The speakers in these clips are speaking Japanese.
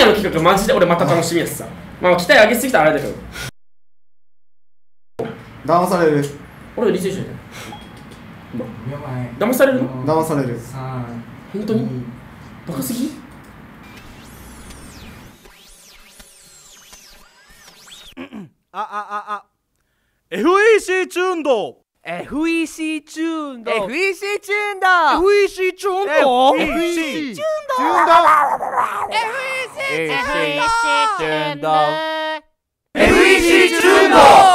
の企画マジで俺また楽しみやしさ。まあ期待上げすぎたらあれだけど。 騙される。 俺リセッション騙されるの？ 騙される。 本当に？バカすぎ？ FEC チューンド FEC チューンド FEC チューンド FEC チューンド FEC チューンド FEC チューンド FEC チューンド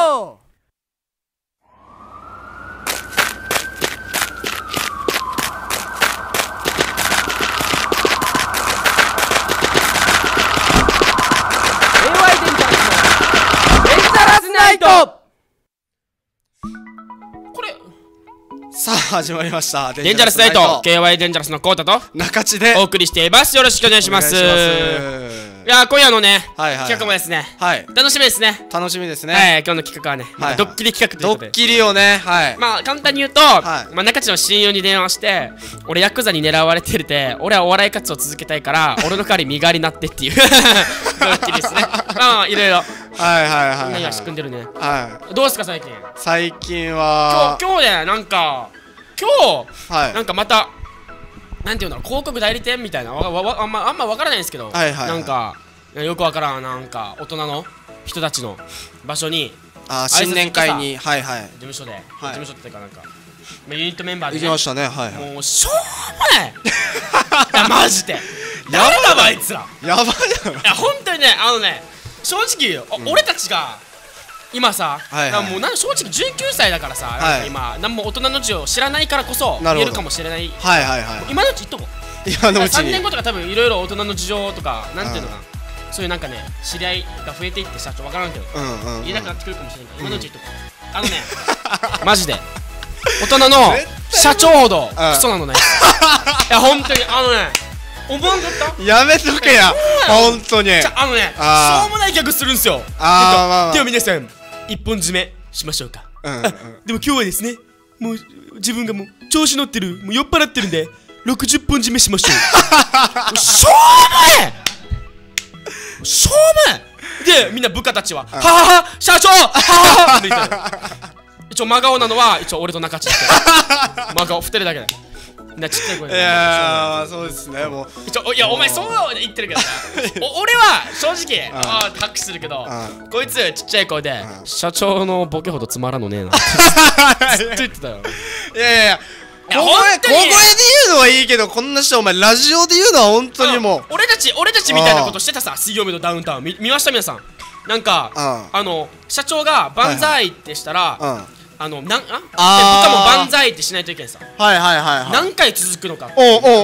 さあ始まりましたデンジャラスナイト KY デンジャラスのコータと中地でお送りしています。よろしくお願いします。いや今夜のね企画もですね、楽しみですね。 楽しみですね。 はい、今日の企画はねドッキリ企画ということで、 ドッキリをね、 まあ簡単に言うと、中地の親友に電話して俺ヤクザに狙われてるて、俺はお笑い活動を続けたいから俺の代わり身代わりになってっていうドッキリですね。まあいろいろみんな今仕組んでるね。どうですか最近？ 最近は今日ね、なんかなんかまたなんていうんだろう、広告代理店みたいなあんま分からないんですけど、なんかよくわからん、なんか大人の人たちの場所に新年会に事務所で事務所っていうかなんかユニットメンバーで行きましたね。 もうしょうもないいやマジで誰だあいつら、 やばいな。いや本当にね、正直俺たちが今さ、もう正直19歳だからさ、今何も大人の事を知らないからこそ言えるかもしれない。今のうち言っとこう。 今のうちに 3年後とか多分いろいろ大人の事情とかなんていうのかな、そういうなんかね知り合いが増えていってさ、ちょっと分からんけど言えなくなってくるかもしれないから今のうち言っとこう。マジで大人の社長ほどクソなのない。いや本当に思わんかった？ やめとけや本当に。 しょうもないギャグするんすよ。では皆さん一本締めしましょうか。でも今日はですね、もう自分がもう調子乗ってる、もう酔っ払ってるんで60本締めしましょう。しょうもないしょうもないで、みんな部下たちはははは社長はははみたいな。一応真顔なのは一応俺と中地だけ。真顔2人だけだ。ちっちゃい声で。 いやそうですね。もういやお前そう言ってるけどさ俺は正直拍手するけど、こいつちっちゃい声で社長のボケほどつまらんのねえなずっと言ってたよ。 いやいや小声で言うのはいいけど、こんな人お前ラジオで言うのは本当にもう俺たちみたいなことしてたさ。水曜日のダウンタウン見ました皆さん？なんか社長が万歳ってしたら部下も万歳ってしないといけんさ。何回続くのか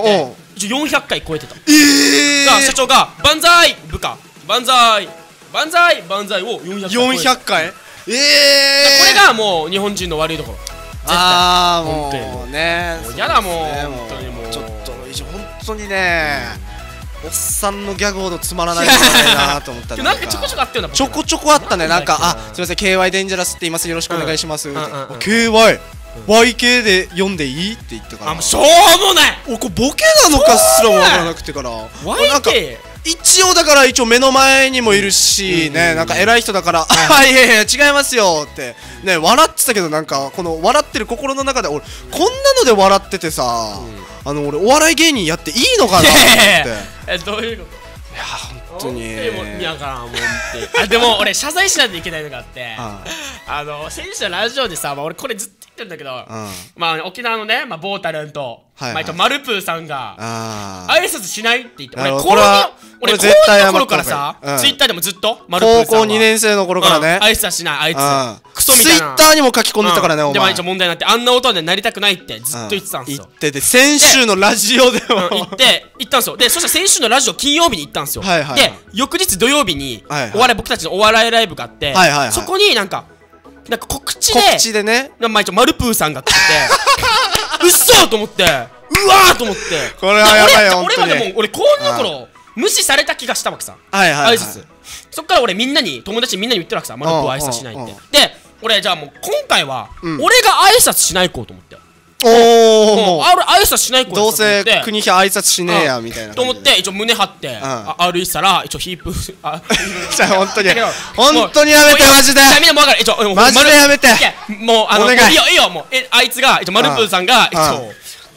400回超えてた。社長が万歳部下万歳万歳万歳を400回。これがもう日本人の悪いところ。 もうね、 やだもう本当にもうちょっと本当にね、おっさんのギャグほどつまらないなと思ったらなんかちょこちょこあったよな。 ちょこちょこあったね。なんかすみません KY デンジャラスって言います、よろしくお願いします。 KY YK で読んでいいって言ったから、 しょうもない。 これボケなのかすらも分からなくてから、なんか YK 一応だから一応目の前にもいるしね、なんか偉い人だから「いやいや違いますよ」ってね笑ってたけど、なんかこの笑ってる心の中で俺こんなので笑っててさ、俺お笑い芸人やっていいのかなと思って。 どういうこと？ いや本当にいやからもうってでも俺謝罪しないといけないのがあって、先週のラジオでさ、俺これずっと言ってるんだけど、まあ沖縄のねボータルンとマルプーさんが挨拶しないって言って、俺高校の頃からさツイッターでもずっとマルプーさんは高校2年生の頃からね挨拶しないあいつクソみたいなツイッターにも書き込んでたからね。お前でも一応問題になって、あんな音でなりたくないってずっと言ってたんですよ。 言ってて先週のラジオでも行ったんですよ。でそしたら先週のラジオ金曜日に行ったんですよ。で翌日土曜日に僕たちのお笑いライブがあって、そこになんか告知でね、一応マルプーさんが来ててうっそーと思って、うわーと思って、 これはやばいよ。 俺はでも俺高2の頃無視された気がしたわけさ、挨拶。そっから俺友達みんなに言ってるわけさ、マルプー挨拶しないって。で俺じゃあもう今回は俺が挨拶しないこうと思って。 おお、 挨拶しない子どうせ国国日挨拶しねえやみたいなと思って一応胸張って歩いてたら一応ヒープじゃあ本当にやめてマジでみんなも分かる一応マジでやめてもういいよいいよもうあいつがマルプーさんが一応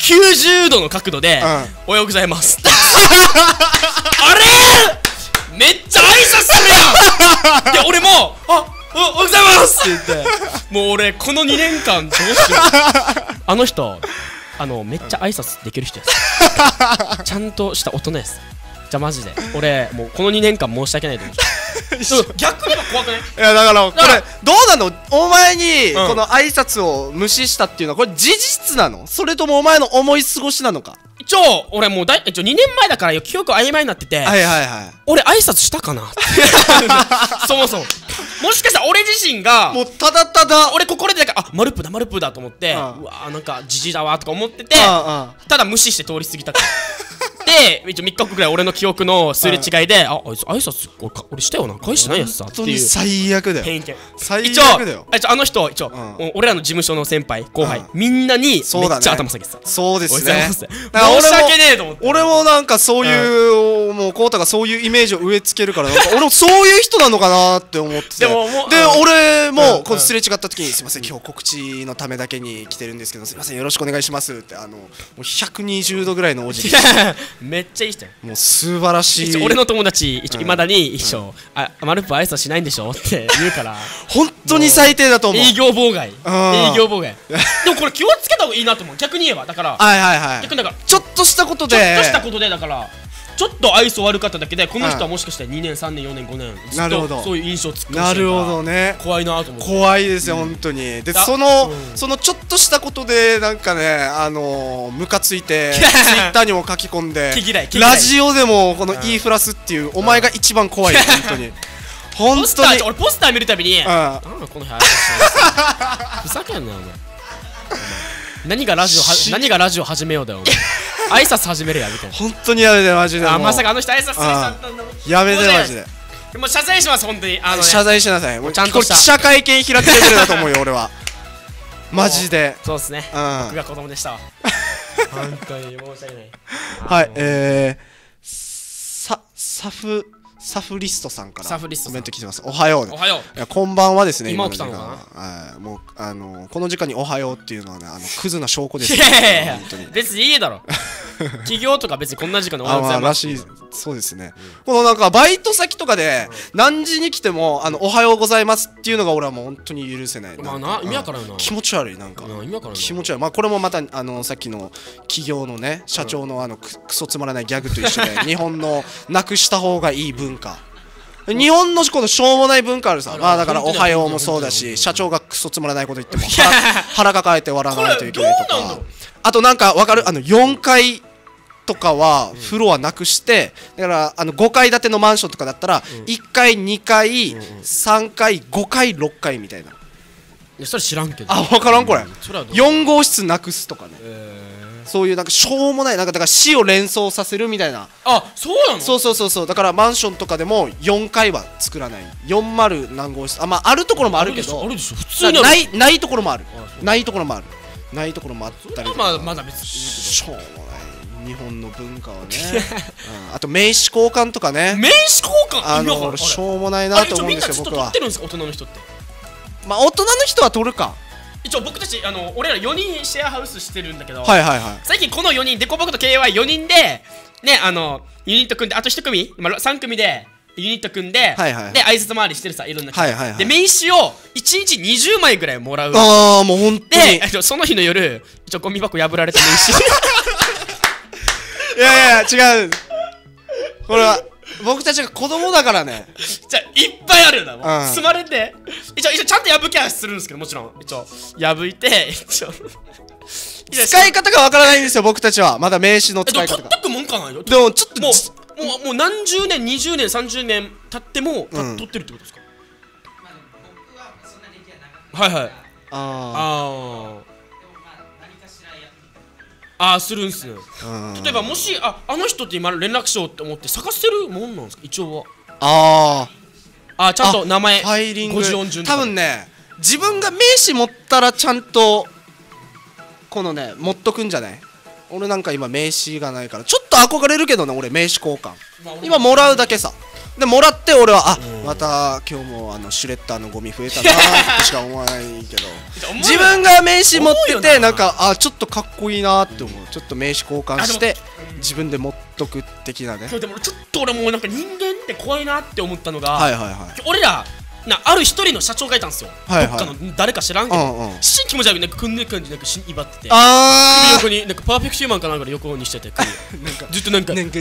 90度の角度で「おはようございます」あれめっちゃ挨拶するやんで俺も「おはようございます」って言ってもう俺この2年間どうしようあの人めっちゃ挨拶できる人やすちゃんとした大人やすじゃあマジで俺もうこの2年間申し訳ないと思う逆には怖くない？ いやだからこれどうなのお前にこの挨拶を無視したっていうのはこれ事実なのそれともお前の思い過ごしなのか一応俺もう一応2年前だから記憶曖昧になっててはいはいはい俺挨拶したかなそもそももしかしたら俺自身がもうただただ俺心でだからマルプだと思ってうわーなんかジジイだわとか思っててただ無視して通り過ぎたからで一応3日後ぐらい俺の記憶のすれ違いであいつ挨拶俺したよな返してないやつさっていう最悪だよ偏見最悪だよあの人俺らの事務所の先輩後輩みんなにめっちゃ頭下げてたそうですね申し訳ねえと思って俺もなんかそういうもうコウタがそういうイメージを植え付けるから俺もそういう人なのかなって思っててで俺もこのすれ違った時にすいません今日告知のためだけに来てるんですけどすいませんよろしくお願いしますってもう120度ぐらいのお辞儀めっちゃいい人やもう素晴らしい俺の友達いまだに一緒マルプ挨拶しないんでしょって言うから本当に最低だと思う営業妨害でもこれ気をつけた方がいいなと思う逆に言えばだから逆にだからちょっとしたことでだからちょっと愛想悪かっただけでこの人はもしかして2年3年4年5年ずっとそういう印象をつくかもしれないからなるほどね怖いなと思って怖いですよ本当にでそのちょっとしたことでなんかねムカついてツイッターにも書き込んでラジオでもこの言いふらすっていうお前が一番怖い本当に本当に俺ポスター見るたびになんだこの部屋ふざけんなよお前何がラジオ始めようだよ挨拶始めるやみたいな本当にやめてマジでまさかあの人挨拶する人だったんだやめてマジでもう謝罪します本当に謝罪しなさいちゃんと記者会見開くレベルだと思うよ俺はマジでそうですね僕が子供でした本当に申し訳ないはいサフリストさんからコメント来てます。おはよう。こんばんはですね。 今起きたのかな。もうこの時間におはようっていうのはねクズな証拠です。 いや別にいいだろ。企業とか別にこんな時間におはようございます。 らしいそうですね。このなんかバイト先とかで何時に来てもおはようございますっていうのが俺はもう本当に許せない。 まあな意味わからんな。 気持ち悪いなんか。気持ち悪い。まあこれもまたさっきの企業のね社長のクソつまらないギャグと一緒で日本のなくした方がいい文化。日本のこのしょうもない文化あるさまあだからおはようもそうだし社長がクソつまらないこと言っても腹抱えて笑わないといけないとかあとなんかわかる4階とかはフロアなくしてだから5階建てのマンションとかだったら1階2階3階5階6階みたいなそれ知らんけど分からんこれ4号室なくすとかねそういうなんかしょうもないなんかだから死を連想させるみたいなそうなのそうだからマンションとかでも4階は作らない40何号室まああるところもあるけどあるでしょ普通にないところもあるないところもあったりまだ別にしょうもない日本の文化はねあと名刺交換とかね名刺交換しょうもないなと思うんですよ僕は取ってるんですか大人の人ってまあ大人の人は取るか一応僕たち俺ら4人シェアハウスしてるんだけど最近この4人デコボクと KY4 人でねユニット組んであと1組今3組でユニット組んでで挨拶回りしてるさいろんな人で名刺を1日20枚ぐらいもらうもう本当にでその日の夜一応ゴミ箱破られた名刺いや違うこれは僕たちが子供だからねじゃあいっぱいあるんだもん積まれて一応ちゃんと破きはするんですけどもちろん一応破いて使い方がわからないんですよ僕たちはまだ名刺の使い方が取っとくもんかないよでもちょっともう何十年20年30年経っても取ってるってことですかするんすね例えばもしあの人って今連絡しようって思って探せるもんなんですか一応はちゃんと名前ファイリング 50音順多分ね自分が名刺持ったらちゃんとこのね持っとくんじゃない。俺なんか今名刺がないからちょっと憧れるけどね。俺名刺交換今もらうだけさ。でもらって俺はまた今日もシュレッダーのゴミ増えたなーってしか思わないけど自分が名刺持っててなんかちょっとかっこいいなーって思う。ちょっと名刺交換して自分で持っとく的なね。 でもちょっと俺もうなんか人間って怖いなって思ったのが、 はいはいはい、 俺らある一人の社長がいたんですよ、はいはい、どっかの誰か知らんけど、新気持ち悪いなんかくんねくんじなんか威張ってて、首横になんかパーフェクトヒューマンかなんかで横にしててなんかずっとなんかほんで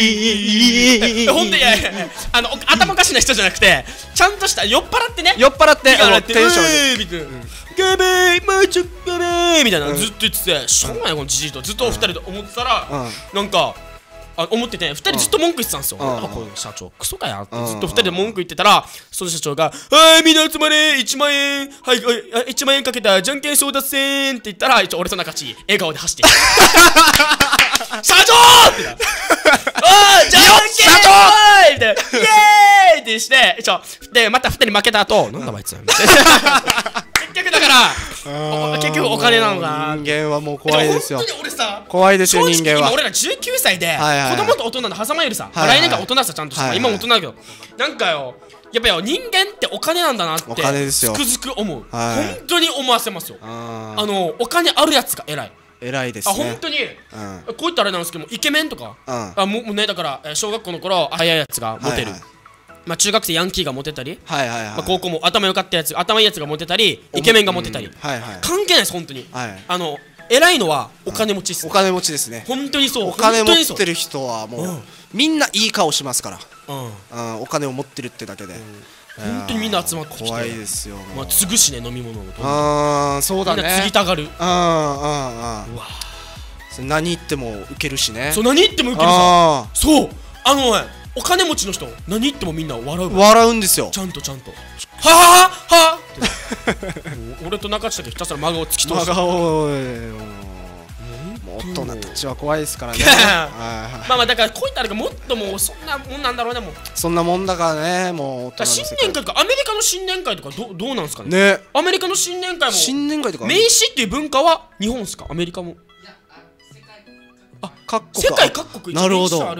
頭おかしな人じゃなくてちゃんとした酔っ払ってね、 酔っ払ってテンションでガベーマーチョガベーみたいなずっと言ってて、しょうがないこのじじいとずっとお二人で思ってたらなんか思ってて2人ずっと文句言ってたんですよ。この社長クソかやってずっと2人で文句言ってたら、その社長が「はいみんな集まれ1万円はい1万円かけたじゃんけん争奪戦」って言ったら一応俺と中地笑顔で走って社長ってなおいじゃんけん社長みたいなイエーイってしてでまた2人負けた後なんだあいつ結局だから結局お金なのかな。 人間はもう怖いですよ。 本当に俺さ怖いですよ人間は。 今俺ら19歳で子供と大人の狭間いるさ、来年から大人さちゃんとした今も大人だけどなんかよやっぱよ人間ってお金なんだなってつくづく思う。本当に思わせますよ。お金あるやつが偉い。 偉いですね。 本当にこういったあれなんですけどもイケメンとかもうねだから小学校の頃早いやつがモテる。まあ中学生ヤンキーがモテたり、高校も頭良かったやつ頭いいやつがモテたりイケメンがモテたり関係ないです本当に。偉いのはお金持ちっす。 お金持ちですね。 本当にそう。 お金持ってる人はもうみんないい顔しますから。お金を持ってるってだけで本当にみんな集まってきて怖いですよ。 まあ継ぐしね飲み物を。そうだね。 みんな継ぎたがる。 何言ってもウケるしね。 そう何言ってもウケるさ。そうお金持ちの人何言ってもみんな笑うんですよ。 ちゃんとははは俺と中地だけひたすら真顔を突き通して大人たちは怖いですからね。 まあだからこういったあれがもっともうそんなもんなんだろうね。もうそんなもんだからね。もう新年会とかアメリカの新年会とかどうなんですかね。アメリカの新年会もとか名刺っていう文化は日本ですかアメリカも。世界各国なるほど。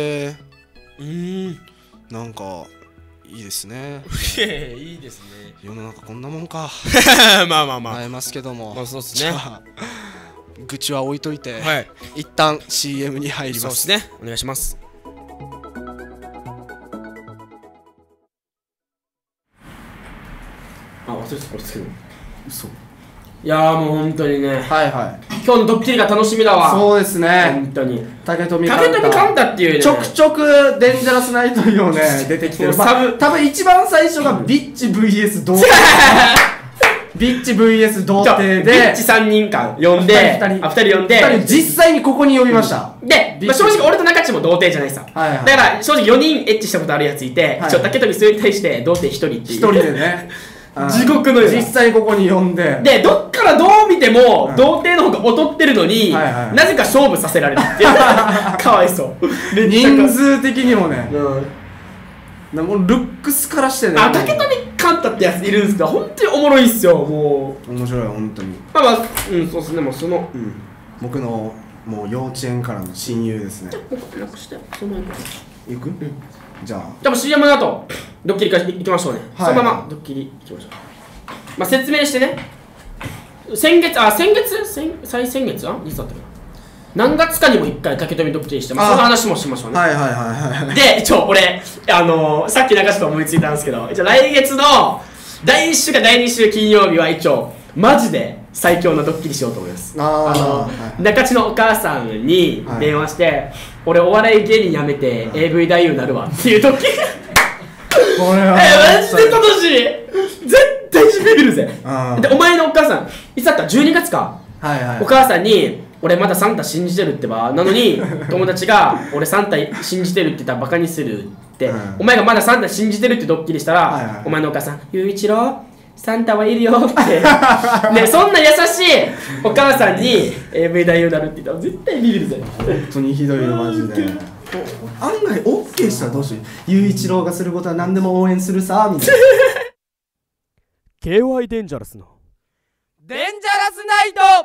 なんかいいですね。 いいですね。 世の中こんなもんか。 まあ会えますけども。 そうですね。 愚痴は置いといて一旦 CM に入ります。 そうですね。お願いします。忘れてたこれつける。嘘。いやもう本当にね。今日のドッキリが楽しみだわ。 そうですね。 本当に。 竹富カンタっていうね。 ちょくちょくデンジャラスナイトをね出てきてる。多分一番最初がビッチ VS 童貞。ビッチ VS 童貞でビッチ3人間呼んで2人呼んで実際にここに呼びました。 で正直俺と中地も童貞じゃないさ。だから正直4人エッチしたことあるやついて竹富それに対して童貞1人っていう。 1人でね。 地獄のよう実際ここに呼んででどっからどう見ても童貞の方が劣ってるのになぜか勝負させられるっていうかわいそう。 人数的にもねもうルックスからしてね竹富カンタってやついるんですけど本当におもろいっすよ。もう面白い本当に。 まあそうっすね。もうその僕のもう幼稚園からの親友ですね。 楽してその行く？じゃあ多分 CM の後ドッキリから行きましょうね。そのままドッキリ行きましょう。まあ説明してね。先月いつだったかな。何月かにも1回竹富ドッキリして、その話もしましょうね。で一応俺さっき流した思いついたんですけど、一応来月の第1週か第2週金曜日は一応マジで最強なドッキリしようと思います。中地のお母さんに電話して、俺お笑い芸人辞めて AV 男優になるわっていうドッキリ。これはマジで楽しい。絶対ビビるぜ。でお前のお母さんいつだった12月か。お母さんに俺まだサンタ信じてるってばなのに友達が俺サンタ信じてるって言ったらバカにするって、お前がまだサンタ信じてるってドッキリしたら、お前のお母さん「ゆういちろうサンタはいるよ」ってね、そんな優しいお母さんに AV 男優になるって言ったら絶対ビビるぜ。 本当にひどいよマジで。案外 OK したらどうしよう。ゆういちろうがすることは何でも応援するさみたいな。 KY デンジャラスのデンジャラスナイト。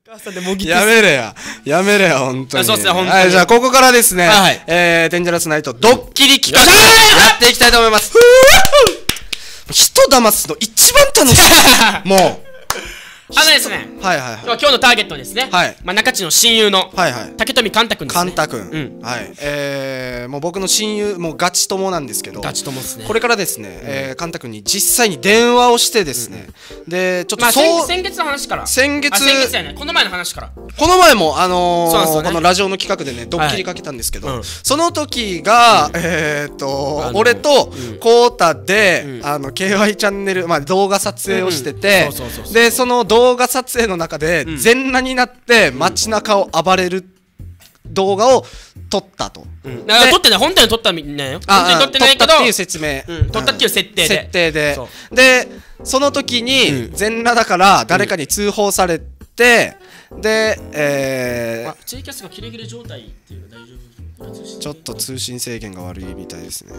母さんでもぎってやめれや。やめれや、本当に。 そうっすね本当にはい、じゃあ、ここからですね、 はいデンジャラスナイト、ドッキリ企画、 よっしゃーやっていきたいと思います。人騙すの一番楽しい。もですね、 う。はいはいはい。 今日のターゲットですね。 はいまあ、中地の親友のはいはい。 竹富寛太くんですね。 カンタ君、 うんはい、もう僕の親友、もうガチ友なんですけど、 ガチ友っすね。 これからですね、カンタ君に実際に電話をしてですね、で、ちょっまあ、 とそう、 先月の話から。 先月先月やね。この前の話から。 この前も、 そうなんですよねこのラジオの企画でね、ドッキリかけたんですけど、 はいうんその時が、俺とコウタで、KY チャンネル、まあ、動画撮影をしてて、 そうそうそうそうで、その動画撮影の中で、全裸になって街中を暴れる動画を撮ったと。 だから撮ってない、本当に撮ったみんなよ。本当に撮ってないけど、 撮ったっていう説明、 撮ったっていう設定で。 設定でそでその時に全裸だから誰かに通報されて、でツイキャスがキレキレ状態っていうの大丈夫？ ちょっと通信制限が悪いみたいですね。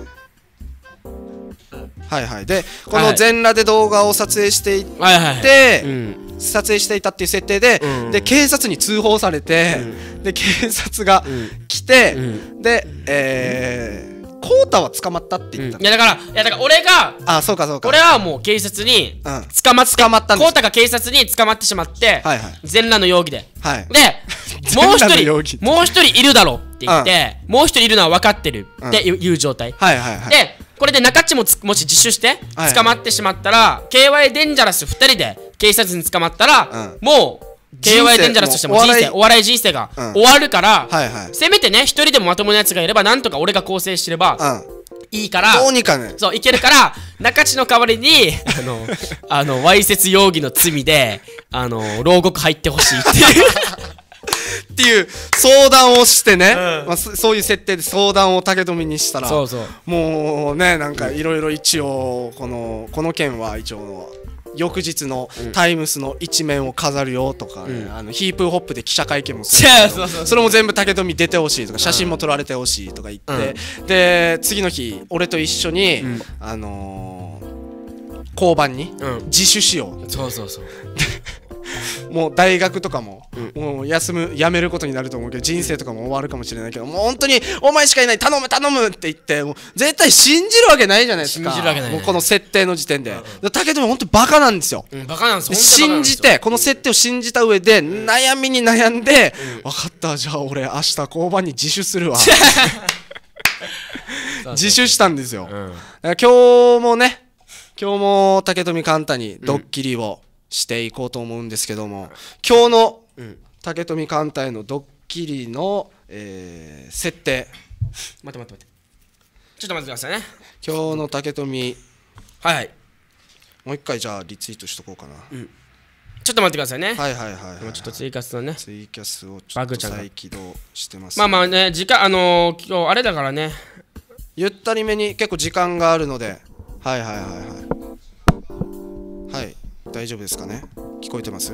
はいはい。でこの全裸で動画を撮影していはいはいはい。 て、 うん撮影していたっていう設定で、 うんで警察に通報されて、で警察が来て、でコウタは捕まったって言ったの。 いやだから俺が、 あ、そうかそうか。 俺はもう警察にうん捕まったんです。 んですコウタが警察に捕まってしまって、 はいはい全裸の容疑で。 はい。 で、もう全裸の容疑一人いるだろうって言って、もう一人いるのは分かってるっていう状態。 はいはいはい。 で、これで中地ももし自首してはい捕まってしまったら、KY デンジャラス2人で警察に捕まったら、もう人生 KY デンジャラスとしてもお笑い人生がうん終わるから、 はいはいせめてね、一人でもまともなやつがいれば、なんとか俺が構成してればいいから、 どうにかね。 そういけるから中地の代わりにわいせつ容疑の罪で牢獄入ってほしいっていうっていう相談をしてね、まあ、そういう設定で相談を竹富にしたら、 そうそうもうね、なんかいろいろ一応この件は一応翌日のタイムスの一面を飾るよとか、ね、ヒープホップで記者会見もするそれも全部竹富出てほしいとか、写真も撮られてほしいとか言って、で次の日俺と一緒に、交番に自首しよう、 そうそうそうもう大学とかも、もう辞めることになると思うけど、人生とかも終わるかもしれないけど、もう本当にお前しかいない、頼む頼むって言って、もう絶対信じるわけないじゃないですか。 信じるわけないねもうこの設定の時点で。竹富本当にバカなんですよ。 バカなんですでよ。 信じて、この設定を信じた上で、悩みに悩んで、分かった、じゃあ俺明日交番に自首するわ。自首したんですよ。だから今日も竹富寛太にドッキリをしていこうと思うんですけども、今日の竹富寛太へのドッキリの、設定、 待ってちょっと待ってくださいね。 今日の竹富、 はいはい、 もう一回じゃあリツイートしとこうかな。 ちょっと待ってくださいね。 はいはいはいはい、 今ちょっと追加するね。 ツイキャスをちょっと再起動してます、 まあまあね、時間今日あれだからね、 ゆったりめに結構時間があるので、はいはいはいはい、はい、大丈夫ですかね。聞こえてます？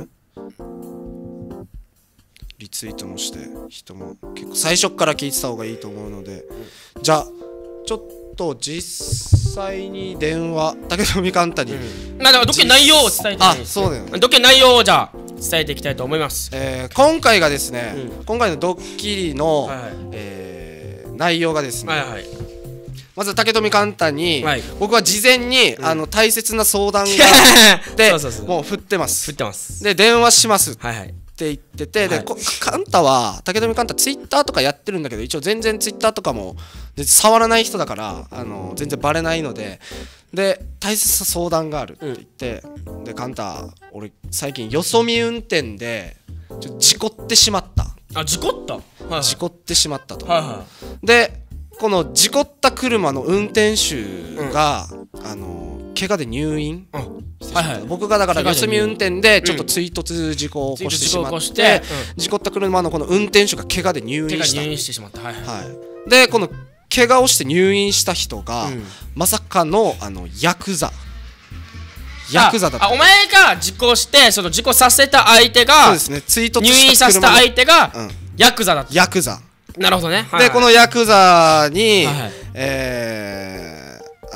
リツイートもして、人も結構最初から聞いてた方がいいと思うので、じゃあちょっと実際に電話、竹富寛太に、 まあだからドッキリ内容を伝えて、 あ、そうだよね。 ドッキリ内容をじゃあ伝えていきたいと思います。 今回がですね、今回のドッキリの、 はいはい内容がですね、 はいはい。 まず竹富寛太に、 はい僕は事前に、大切な相談があってそうもう振ってます。 振ってます。 で電話しますってはいはい。 言ってて、 はいで寛太は竹富寛太ツイッターとかやってるんだけど、一応全然ツイッターとかも触らない人だから全然バレないので、で大切な相談があるって言って、で寛太、俺最近よそ見運転でちょっと事故ってしまった、 あ、事故った。はいはい。 事故ってしまったと、 はいはでこの事故った車の運転手が、怪我で入院してしまった、 はいはい僕がだから怪我でよそ見運転でちょっと追突事故を起こしてしまって、 追突事故を起こして事故った車のこの運転手が怪我で入い。手院した、 が入院してしまった。はいはい。 はい、でこの怪我をして入院した人が、まさかのヤクザだった。 あ、お前が事故してその事故させた相手そうがですね、追突入院した車のさせた相手がヤクザだった。 ヤクザなるほどね。はいはいでこのヤクザに、 はいはい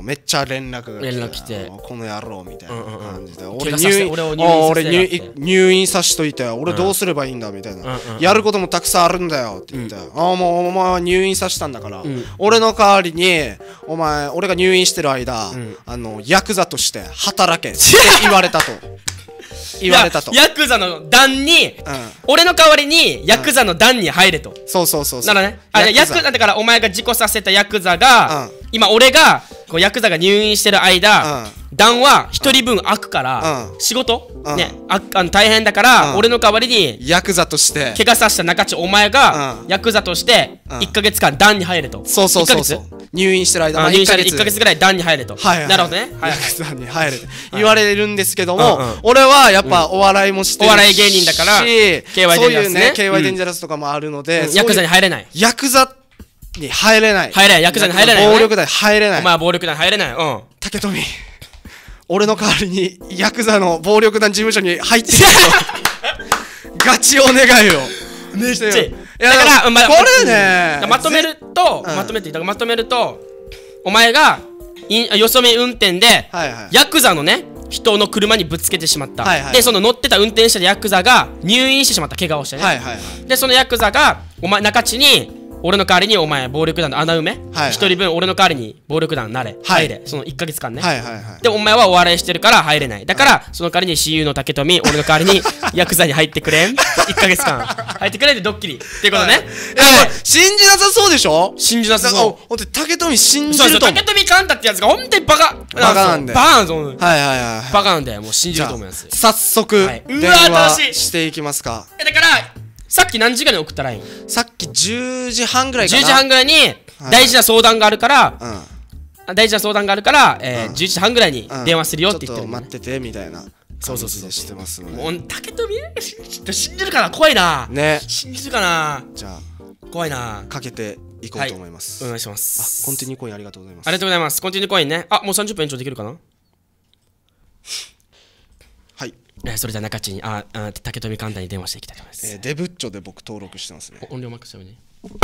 めっちゃ連絡が来てこの野郎みたいな感じで、 怪我させて俺を入院さしといて俺どうすればいいんだみたいな、やることもたくさんあるんだよって言って、もうお前は入院させたんだから、俺の代わりに俺が入院してる間、ヤクザとして働けって言われたと。 ヤクザの団に、俺の代わりにヤクザの団に入れと。 そうならね、ヤクザだからお前が事故させたヤクザが、今俺がヤクザが入院してる間、団は一人分空くから仕事ね大変だから、俺の代わりにヤクザとして怪我させた中地お前がヤクザとして1ヶ月間団に入れと。 そう入院してる間 1ヶ月ぐらい団に入れと。なるほどね、 ヤクザに入れって言われるんですけども、俺はやっぱお笑いもしてるし、 お笑い芸人だから KY そういうね KY デンジャラスとかもあるので、 ヤクザに入れない。 ヤクザに入れない。 ヤクザに入れない。 暴力団に入れない。 お前は暴力団入れない。 竹富、俺の代わりにヤクザの暴力団事務所に入ってくれとガチお願いよ。 めっちゃいい。 だからこれね、 まとめるとお前がよそ見運転でヤクザのね人の車にぶつけてしまった。でその乗ってた運転者でヤクザが入院してしまった、怪我をしてね。でそのヤクザがお前中地に俺の代わりにお前暴力団の穴埋め一人分俺の代わりに暴力団なれ入れ、その1ヶ月間ね。でお前はお笑いしてるから入れない。だからその代わりに親友の竹富、俺の代わりにヤクザに入ってくれん1ヶ月間入ってくれってドッキリっていうことね。 信じなさそうでしょ。 信じなさそう。 ほんと竹富信じると思う。 竹富カンタってやつがほんとにバカなんで、 バカなんでもう信じると思います。 早速電話していきますか。 だからさっき何時間に送ったライン？ さっき10時半ぐらいかな。 10時半ぐらいに大事な相談があるから、11時半ぐらいに電話するよって言ってる。 ちょっと待っててみたいな感じでしてますので。 もう竹富信じるかな、怖いな。 ね。 信じるかな。 じゃあ怖いな。 かけていこうと思います。 お願いします。 コンティニューコインありがとうございます。 ありがとうございます。コンティニューコインね。もう30分延長できるかな。 はい。 それじゃあ中地に竹富簡単に電話していきたいと思います。 デブッチョで僕登録してますね。 音量マックスよね。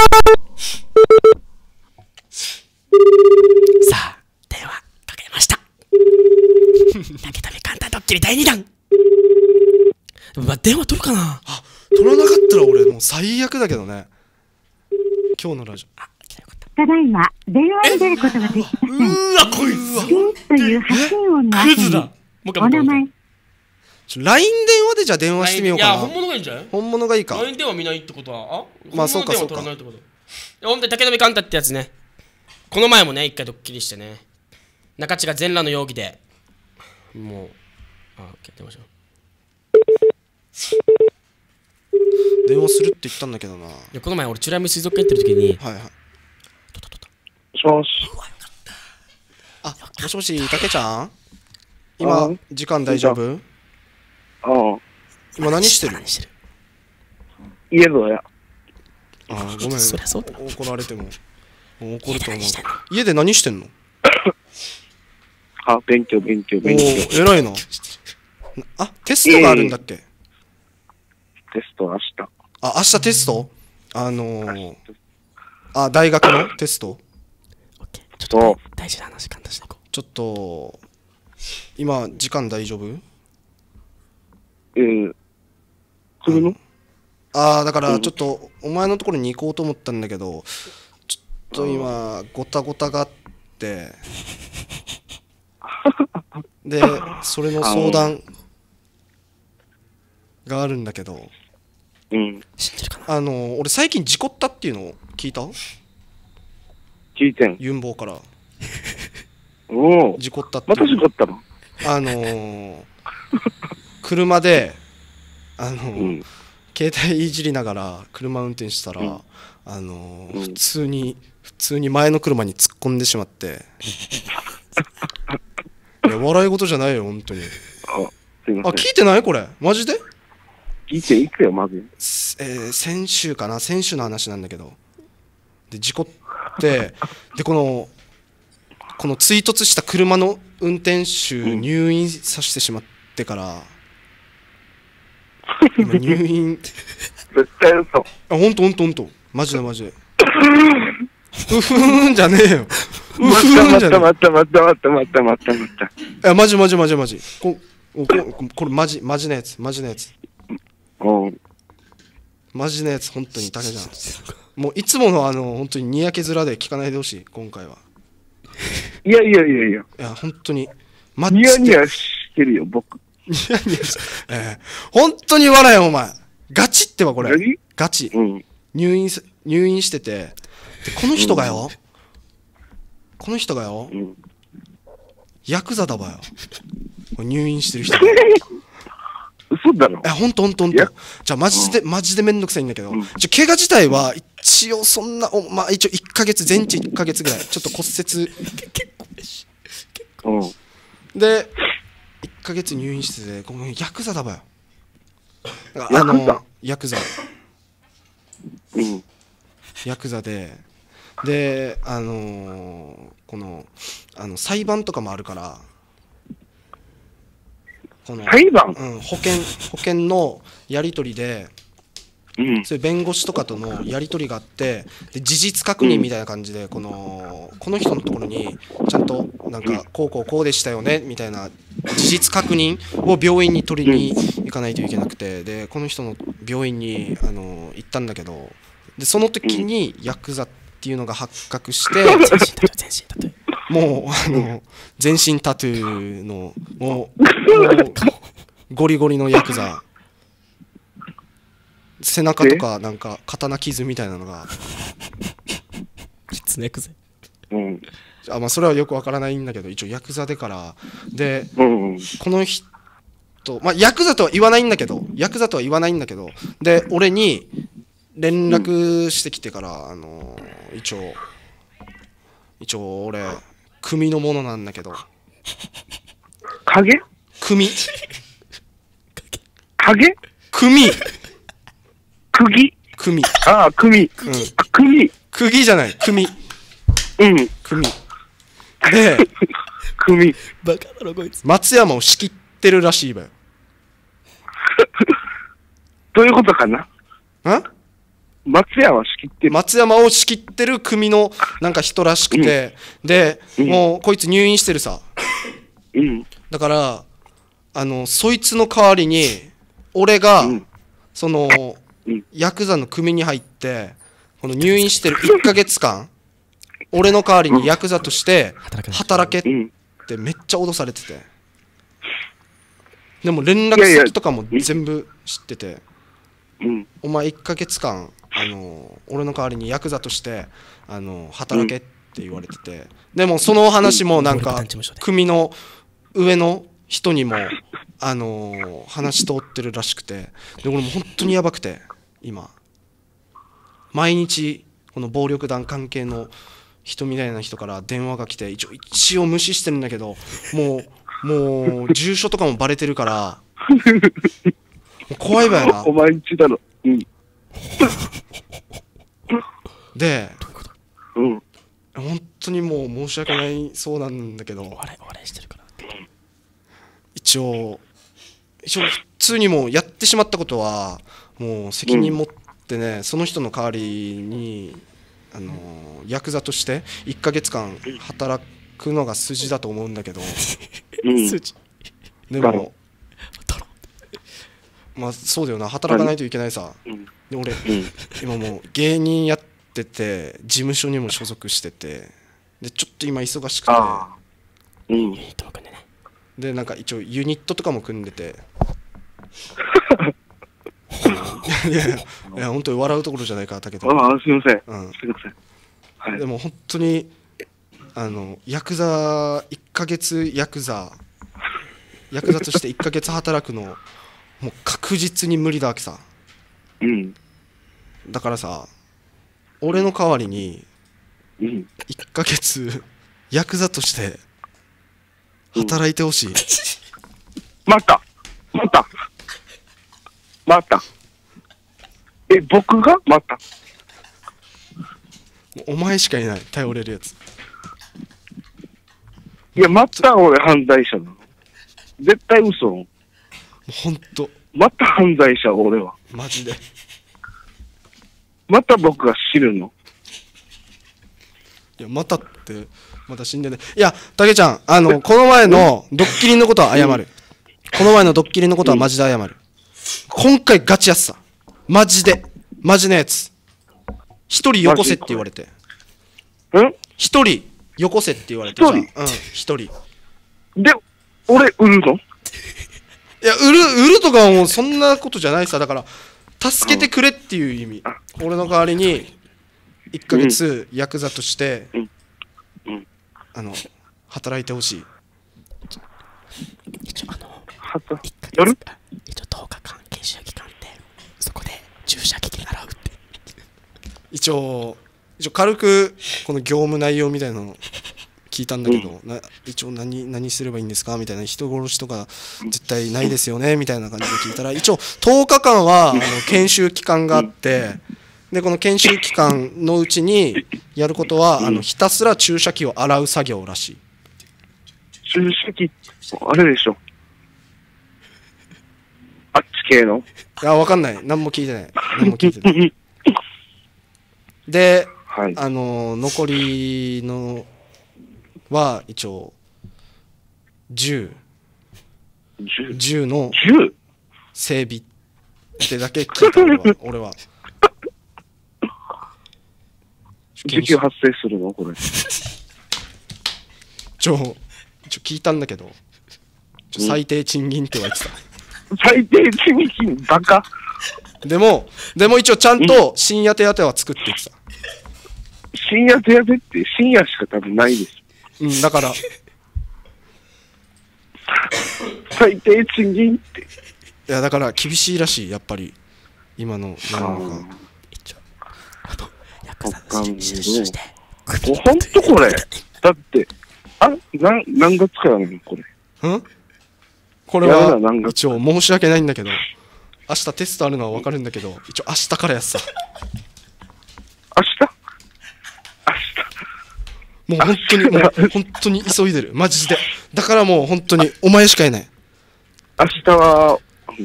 さあ電話かけました。竹富簡単ドッキリ第2弾。電話取るかな。 取らなかったら俺もう最悪だけどね。今日のラジオ。 ただいま電話に出ることができません。 うわこいつピーという発信音の後にお名前。 LINE 電話でじゃあ電話してみようかな。 いや本物がいいんじゃない？ 本物がいいか。 LINE 電話見ないってことはまあそうかそうか。 ほんとに竹富カンタってやつね、この前もね一回ドッキリしてね、中地が全裸の容疑でもう電話しよう。電話するって言ったんだけどな。 この前俺チュラミ水族館行ってる時にもしもし。もしもし竹ちゃん、今時間大丈夫？今何してる？ 家ぞや。 ごめん。 そりゃそうだ。 怒られても怒ると思う。家で何してんの？ 勉強。 偉いな。テストがあるんだっけ？ テスト明日。 明日テスト？大学のテスト？ ちょっと大事な話簡単していこう。 ちょっと今時間大丈夫？ 来るの？ だからちょっとお前のところに行こうと思ったんだけど、ちょっと今ごたごたがあってでそれの相談があるんだけど、 信じるかな。 俺最近事故ったっていうのを聞いた？ 聞いてん。 ユンボーから事故ったって。 また事故ったの？ 車で携帯いじりながら車運転したら、普通に前の車に突っ込んでしまっていや笑い事じゃないよ本当に。 すいません。 聞いてないこれマジで？ 聞いていくよまず。 先週の話なんだけど、で事故ってでこの追突した車の運転手入院させてしまってから今入院絶対嘘。 ほんとマジでうふーんじゃねえよ待った。 マジ。これマジのやつ。マジのやつ、本当に竹ちゃん。もういつもの本当ににやけ面で聞かないでほしい、今回は。 いや。 いや、本当に。 ニヤニヤしてるよ、僕。 ニヤニヤして。本当に笑えよ、お前。ガチってば、これ。ガチ。入院してて。で、この人がよ。ヤクザだばよ。入院してる人。 嘘だろ。 ほんと。じゃあ、マジでめんどくさいんだけど。怪我自体は、一応そんな、まあ、一応1ヶ月、全治1ヶ月ぐらい。ちょっと骨折。で、1ヶ月入院してて、このヤクザだばよ。ヤクザ。ヤクザで、この、裁判とかもあるから、この裁判？ 保険のやり取りで、そういう弁護士とかとのやり取りがあって、で事実確認みたいな感じで、この人のところにちゃんとなんかこうでしたよねみたいな事実確認を病院に取りに行かないといけなくて、でこの人の病院に行ったんだけど、でその時にヤクザっていうのが発覚して、もう全身タトゥーのもうゴリゴリのヤクザ。背中とかなんか刀傷みたいなのがきつねくぜ。 まあそれはよくわからないんだけど、一応ヤクザでからで、この人、まあヤクザとは言わないんだけど、で俺に連絡してきてから、一応俺組のものなんだけど。 影？ 組。 影？ 組。 釘？ 組。 ああ、釘。釘。 釘じゃない、組。組。で、 組。 バカだろこいつ。 松山を仕切ってるらしいわよ。 どういうことかな？松山を仕切ってる。 松山を仕切ってる組のなんか人らしくて、で、もうこいつ入院してるさ。だから、そいつの代わりに、俺が、その、ヤクザの組に入って、この入院してる1ヶ月間、俺の代わりにヤクザとして働けってめっちゃ脅されてて。でも連絡先とかも全部知ってて、お前1ヶ月間、俺の代わりにヤクザとして働けって言われてて、でもその話もなんか組の上の人にも話通ってるらしくて、で俺も本当にやばくて、今毎日この暴力団関係の人みたいな人から電話が来て、一応無視してるんだけど、もう住所とかもバレてるから怖いわよな。 お前んちだろ。 で、本当にもう申し訳ないそうなんだけど、 お笑いしてるから。 一応普通にもうやってしまったことはもう責任持ってね、その人の代わりにヤクザとして1ヶ月間働くのが筋だと思うんだけど、でもまあそうだよな、働かないといけないさ。で俺今もう芸人やってて、事務所にも所属してて、でちょっと今忙しくて、でなんか一応ユニットとかも組んでていや本当に笑うところじゃないかだけど、 すみません、すみません。 でも本当にヤクザ1ヶ月ヤクザとして1ヶ月働くのもう確実に無理だわけさ。だからさ、俺の代わりに1ヶ月ヤクザとして働いてほしい。 待った。僕が待った。 お前しかいない、頼れるやつ。 いや、また俺犯罪者なの。絶対嘘。 ほんと。 また犯罪者、俺は。 マジで。 また僕が知るの。 いや、またって、 まだ死んでね。いや、たけちゃん、この前のドッキリのことは謝る。この前のドッキリのことはマジで謝る。今回ガチやっさ。マジで。マジのやつ。一人よこせって言われて。一人よこせって言われて。一人。 で、俺、売るの？ いや、売るとかはもうそんなことじゃないさ。だから、助けてくれっていう意味。俺の代わりに、1ヶ月ヤクザとして、働いてほしい。 やる？ 一応10日間研修期間で、そこで注射器で洗うって。 一応軽くこの業務内容みたいなの聞いたんだけど、一応何すればいいんですかみたいな、人殺しとか絶対ないですよねみたいな感じで聞いたら、一応10日間は研修期間があって、でこの研修期間のうちにやることはひたすら注射器を洗う作業らしい。 注射器、あれでしょ。あっち系の？ いや、わかんない。何も聞いてない。で、はい、残りのは一応10の整備ってだけ聞いた俺は。 時給発生するのこれ？ 一応聞いたんだけど、最低賃金って言われてた。 最低賃金バカ。 でも一応ちゃんと深夜手当は作って言ってた。 深夜手当って深夜しか多分ないです。 だから最低賃金って。いやだから厳しいらしい、やっぱり今の世の中。 ほんとこれだって何月からなのこれ？ これは一応申し訳ないんだけど、明日テストあるのは分かるんだけど、一応明日からやっさ。 明日もう本当に急いでる、マジで。だからもう本当にお前しかいない。 明日は、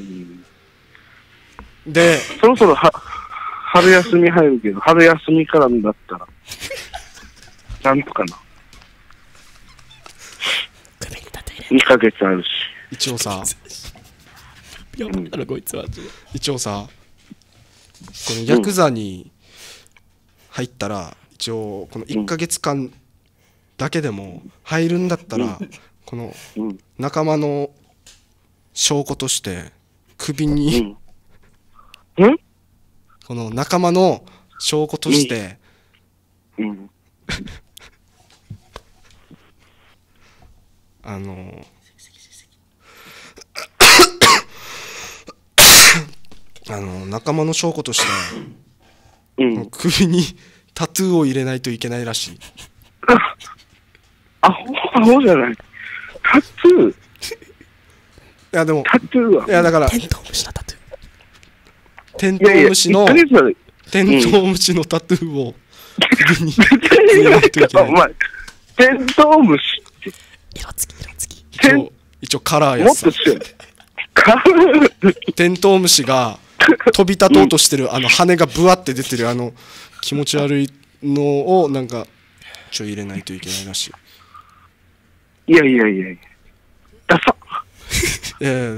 でそろそろ春休み入るけど、春休みからだったらなんとかな。2ヶ月あるし。 一応さ、一応さ、このヤクザに入ったら、一応この1ヶ月間だけでも入るんだったら、この仲間の証拠として首に、この仲間の証拠として、仲間の証拠として、首にタトゥーを入れないといけないらしい。 アホじゃない。タトゥー？いやでもタトゥーは、 いやだからテントウムシのタトゥー。 テントウムシのタトゥーを首に入れないといけない。 お前テントウムシって色付き。 一応カラーやつ。テントウムシが飛び立とうとしてる羽がブワって出てる気持ち悪いのをなんか入れないといけないらしい。 いやダサ。 いや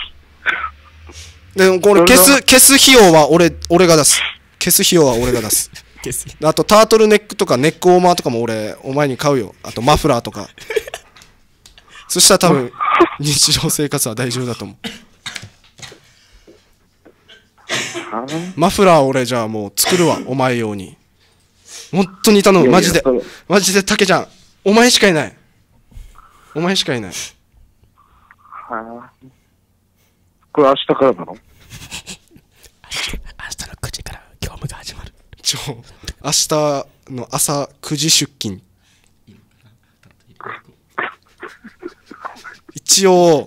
でもこれ消す費用は俺が出す。消す費用は俺が出す。あとタートルネックとかネックウォーマーとかも俺お前に買うよ。あとマフラーとか。そしたら多分日常生活は大丈夫だと思う。マフラー俺じゃあもう作るわ、お前用に。本当に頼む、マジでたけちゃん、お前しかいない。これ明日からなの？ 明日の9時から業務が始まる。 明日の朝9時出勤。一応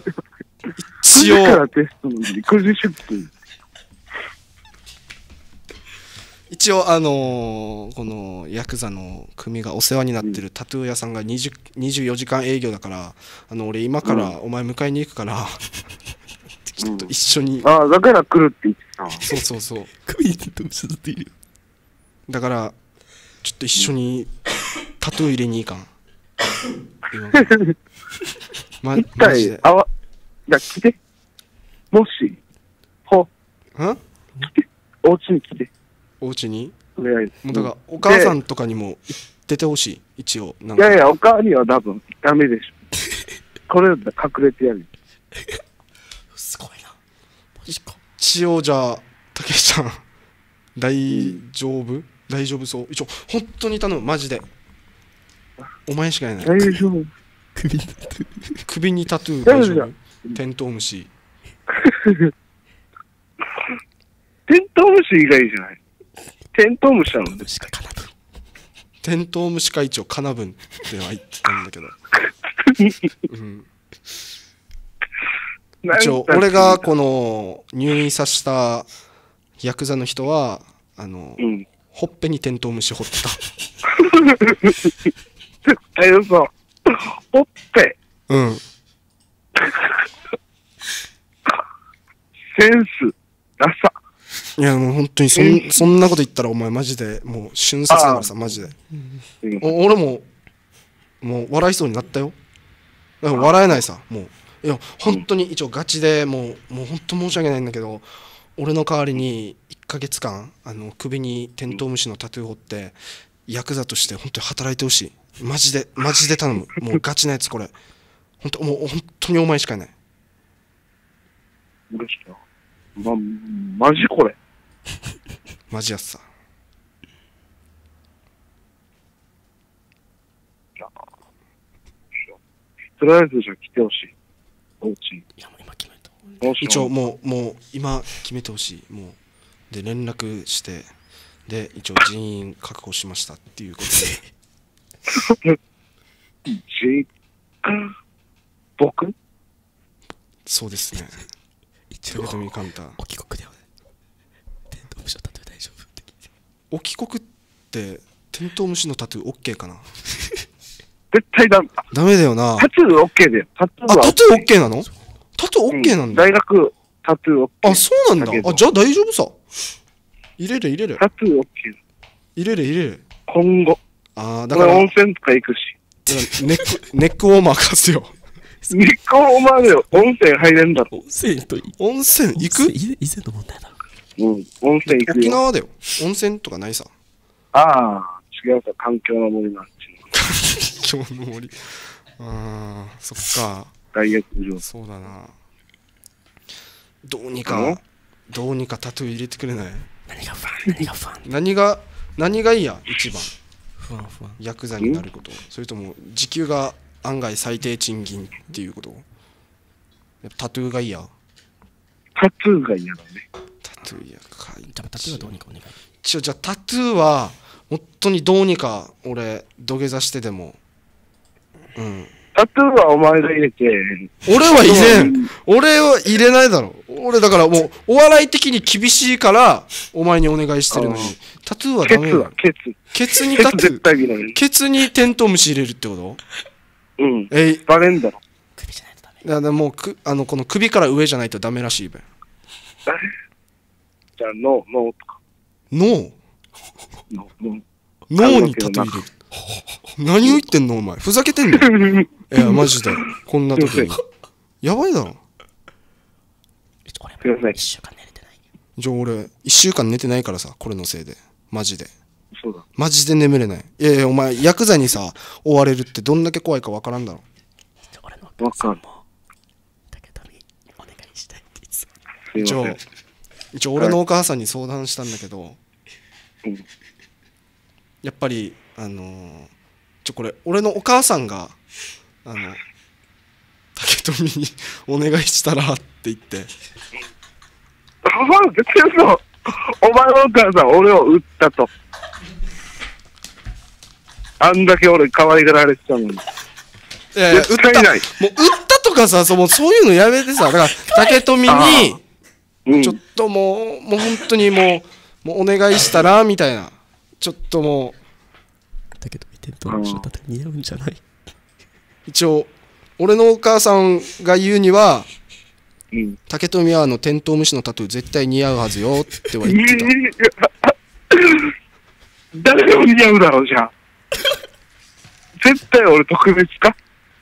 このヤクザの組がお世話になってるタトゥー屋さんが24時間営業だから、俺今からお前迎えに行くから、ちょっと一緒に。 ああ、だから来るって言ってた。 そう首にテントウムシずっといるよ。 だからちょっと一緒にタトゥー入れにいかん。マ一ジで。 体、じゃあ来て。もし、お家に来て。 お家にとりあえず。 もうだからお母さんとかにも出てほしい、一応。なんかいやいや、お母には多分ダメでしょ。これだったら隠れてやる。 すごいな。マジか。 一応じゃあ、たけしちゃん、大丈夫？大丈夫そう。一応、本当に頼む、マジで。お前しかいない。 大丈夫。 首にタトゥー大丈夫？ 大丈テントウムシ。 テントウムシ以外じゃない。テントウムシなの。 テントウムシか一応カナブンってのは言ってたんだけど。うん、一応俺がこの入院させたヤクザの人はほっぺにテントウムシ掘ってた。 絶対嘘。ほっぺ。 うん。 センスダサ。 いやもう本当にそんなこと言ったらお前マジでもう瞬殺だからさマジで。俺もう笑いそうになったよ。だから笑えないさもう。いや本当に一応ガチでもう本当申し訳ないんだけど、俺の代わりに1ヶ月間首にテントウムシのタトゥー彫ってヤクザとして本当に働いてほしい。マジで頼む。もうガチなやつこれ。本当にお前しかいない。 マジこれ。 マジやっさ。 とりあえずじゃあ来てほしい。おうち。 いやもう今決めた。 一応もう今決めてほしい。もうで連絡してで一応人員確保しましたっていうことで。 僕？ そうですね。 一応竹富カンタ。 お帰国ではテントウムシのタトゥー大丈夫って聞いて。 お帰国ってテントウムシのタトゥー OK かな？ 絶対ダメだよな。 タトゥー OK だよ。タトゥーはタトゥー OK なの？タトゥー OK なんだ。 大学タトゥー OK。 あ、そうなんだ。あ、じゃあ大丈夫さ。入れる。 タトゥー OK。 入れる。 今後。 ああ、だから温泉とか行くし。 ネックウォーマー貸すよ。 ネックウォーマーだよ。温泉入れんだろ。 温泉行く？ 以前の問題だろ。 温泉行くよ。 沖縄だよ。温泉とかないさ。 ああ、違うさ。環境の森なんて。 環境の森。ああ、そっか。 大浴場。 そうだな。どうにかタトゥー入れてくれない？ 何がファン？ 何がいいや一番。 不安。 ヤクザになること。それとも時給が案外最低賃金っていうこと。やっぱタトゥーがいいや。 タトゥーが嫌だね。 タトゥーやかい。 じゃあタトゥーはどうにかお願い。 じゃあタトゥーは本当にどうにか俺土下座してでも。うん。 タトゥーはお前が入れて。 俺は入れないだろ。俺だからもうお笑い的に厳しいからお前にお願いしてるのにタトゥーはダメだよ。ケツにタトゥー。ケツにテントウムシ入れるってこと？ うん。バレんだろ。 首じゃないとダメ。 だからもうこの首から上じゃないとダメらしいべ。 じゃあノーとか。 脳にタトゥー入れる。何を言ってんのお前。ふざけてんの？いやマジでこんな時にやばいだろ。 俺も1週間寝れてない。 じゃあ俺1週間寝てないからさ、これのせいでマジで。 そうだ。 マジで眠れない。いやお前ヤクザにさ追われるってどんだけ怖いかわからんだろ。 俺のお母さんも竹富お願いしたいって言ってた。 一応俺のお母さんに相談したんだけど、やっぱりこれ俺のお母さんが竹富にお願いしたらって言って。 絶対そう。お前のお母さん俺を撃ったと。あんだけ俺可愛がられてたのに。 撃ったもう撃ったとかさ、そういうのやめてさ。だから竹富にちょっともう本当にもうお願いしたらみたいな。ちょっともう竹富テントウムシのタトゥー似合うんじゃない？ 一応俺のお母さんが言うには、竹富はテントウムシのタトゥー絶対似合うはずよっては言ってた。 誰でも似合うだろうじゃん。 絶対俺特別か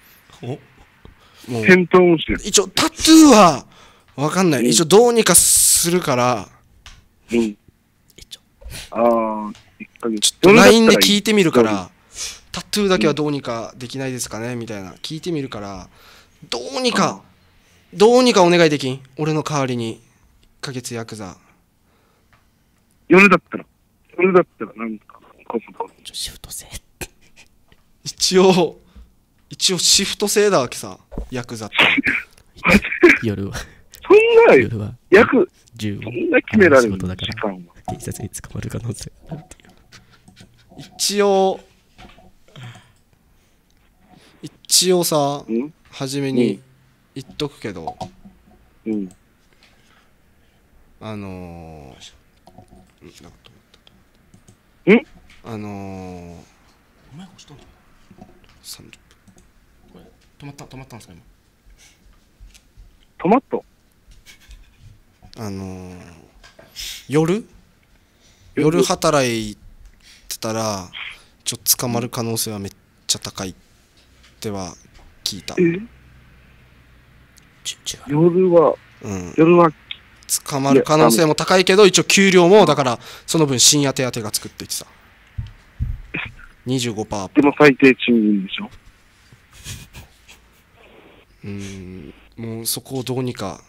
もうテントウムシです。 一応タトゥーはわかんない。一応どうにかするから、 うん。ああ、1ヶ月。 ちょっと LINE で聞いてみるかうんら、タトゥーだけはどうにかできないですかねみたいな聞いてみるから、どうにかお願いできん？俺の代わりに1ヶ月ヤクザ。 夜だったらなんか、 シフト制。 一応シフト制だわけさ、ヤクザって。 夜はそんな、 夜は約、 10をそんな決められる仕事だから時間は。 警察に捕まる可能性があるっていう。 一応さ、 うん初めに言っとくけど、 うん。 なんかんお前押したの 30分。 止まったんですか今。 トマト夜働いてたらちょっと捕まる可能性はめっちゃ高いっては聞いた。 夜は、 うん、 夜は、 捕まる可能性も高いけど、一応給料もだからその分深夜手当がつくって言ってた。25%アップ。 でも最低賃金でしょ。 もうそこをどうにか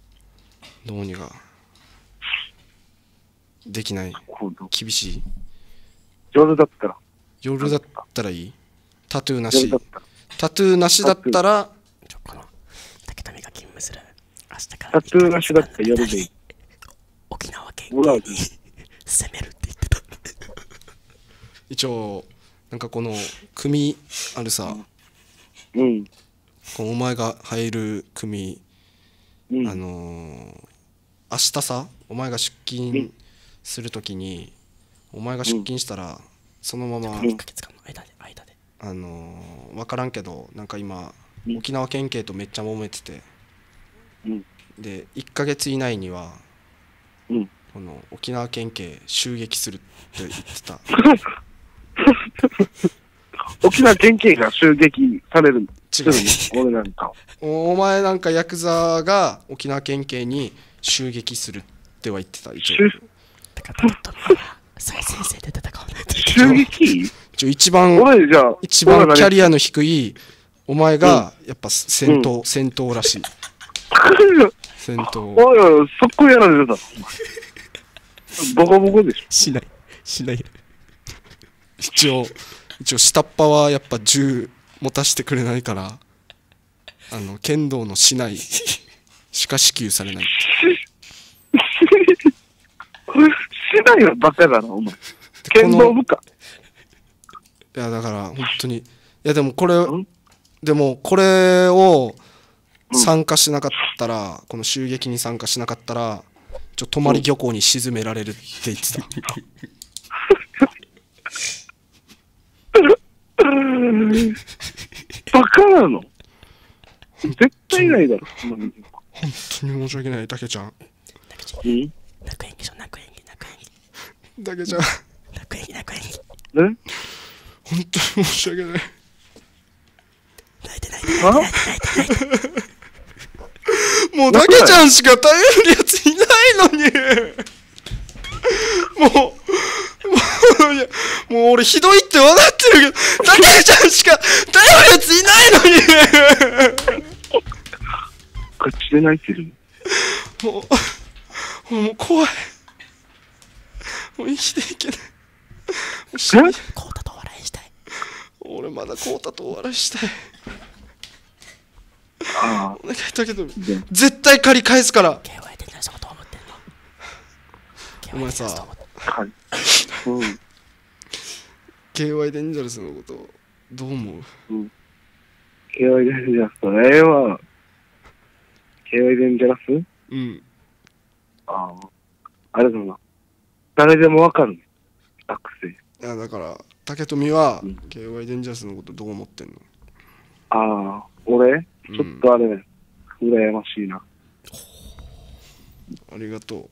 できない。厳しい。 夜だったら、 夜だったらいい？タトゥーなし夜だったら、 タトゥーなしだったらこの竹富が勤務する明日からタトゥーなしだったら夜でいい。 沖縄県ほら警に攻めるって言ってた。 一応なんかこの組あるさ、 うん。 このお前が入る組、 うん。 明日さ、お前が出勤するときに、お前が出勤したらそのまま、 1ヶ月間の間で分からんけど、なんか今、 うん沖縄県警とめっちゃ揉めてて、 うん。 で1ヶ月以内にはうん。 この沖縄県警襲撃するって言ってた。 沖縄県警が襲撃される。 違う。 俺なんか。 お前なんかヤクザが沖縄県警に襲撃するっては言ってた。一応だからトミーは再先生で戦わないといけ襲撃一番俺じゃあ、 キャリアの低いお前がやっぱ戦闘らしい。戦闘。 おいおい、そこやられてた。ボコボコでしょ。 しない。 一応下っ端はやっぱ銃持たせてくれないから、剣道の市内しか支給されない。 市内はバカだな、お前。剣道部か。 いやだから本当に、いやでもこれを参加しなかったら、この襲撃に参加しなかったら泊まり漁港に沈められるって言ってた。 バカなの絶対ないだろ。 本当に申し訳ない、たけちゃん。 うん泣く演技。 たけちゃん。 泣く演技。 ね本当に申し訳ない。 泣いて。 もうたけちゃんしか頼るやついないのに。もう俺ひどいって分かってるけど、たけちゃんしか頼るやついないのに。 こっちで泣いてる。 もう怖い。もう生きていけない。 コウタとお笑いしたい。 俺まだコウタとお笑いしたい。 あお願いだけど絶対借り返すから。 KY で何のこと思ってんの？ お前さ、 あ、うん。 KY デンジャラスのことどう思う？ KY デンジャラスとねは、KY デンジャラスうん。 ああれだな。誰でもわかる。学生。 いやだから竹富はうん KY デンジャラスのことどう思ってんの？ ああ、俺ちょっとあれ、羨ましいな。 ありがとう。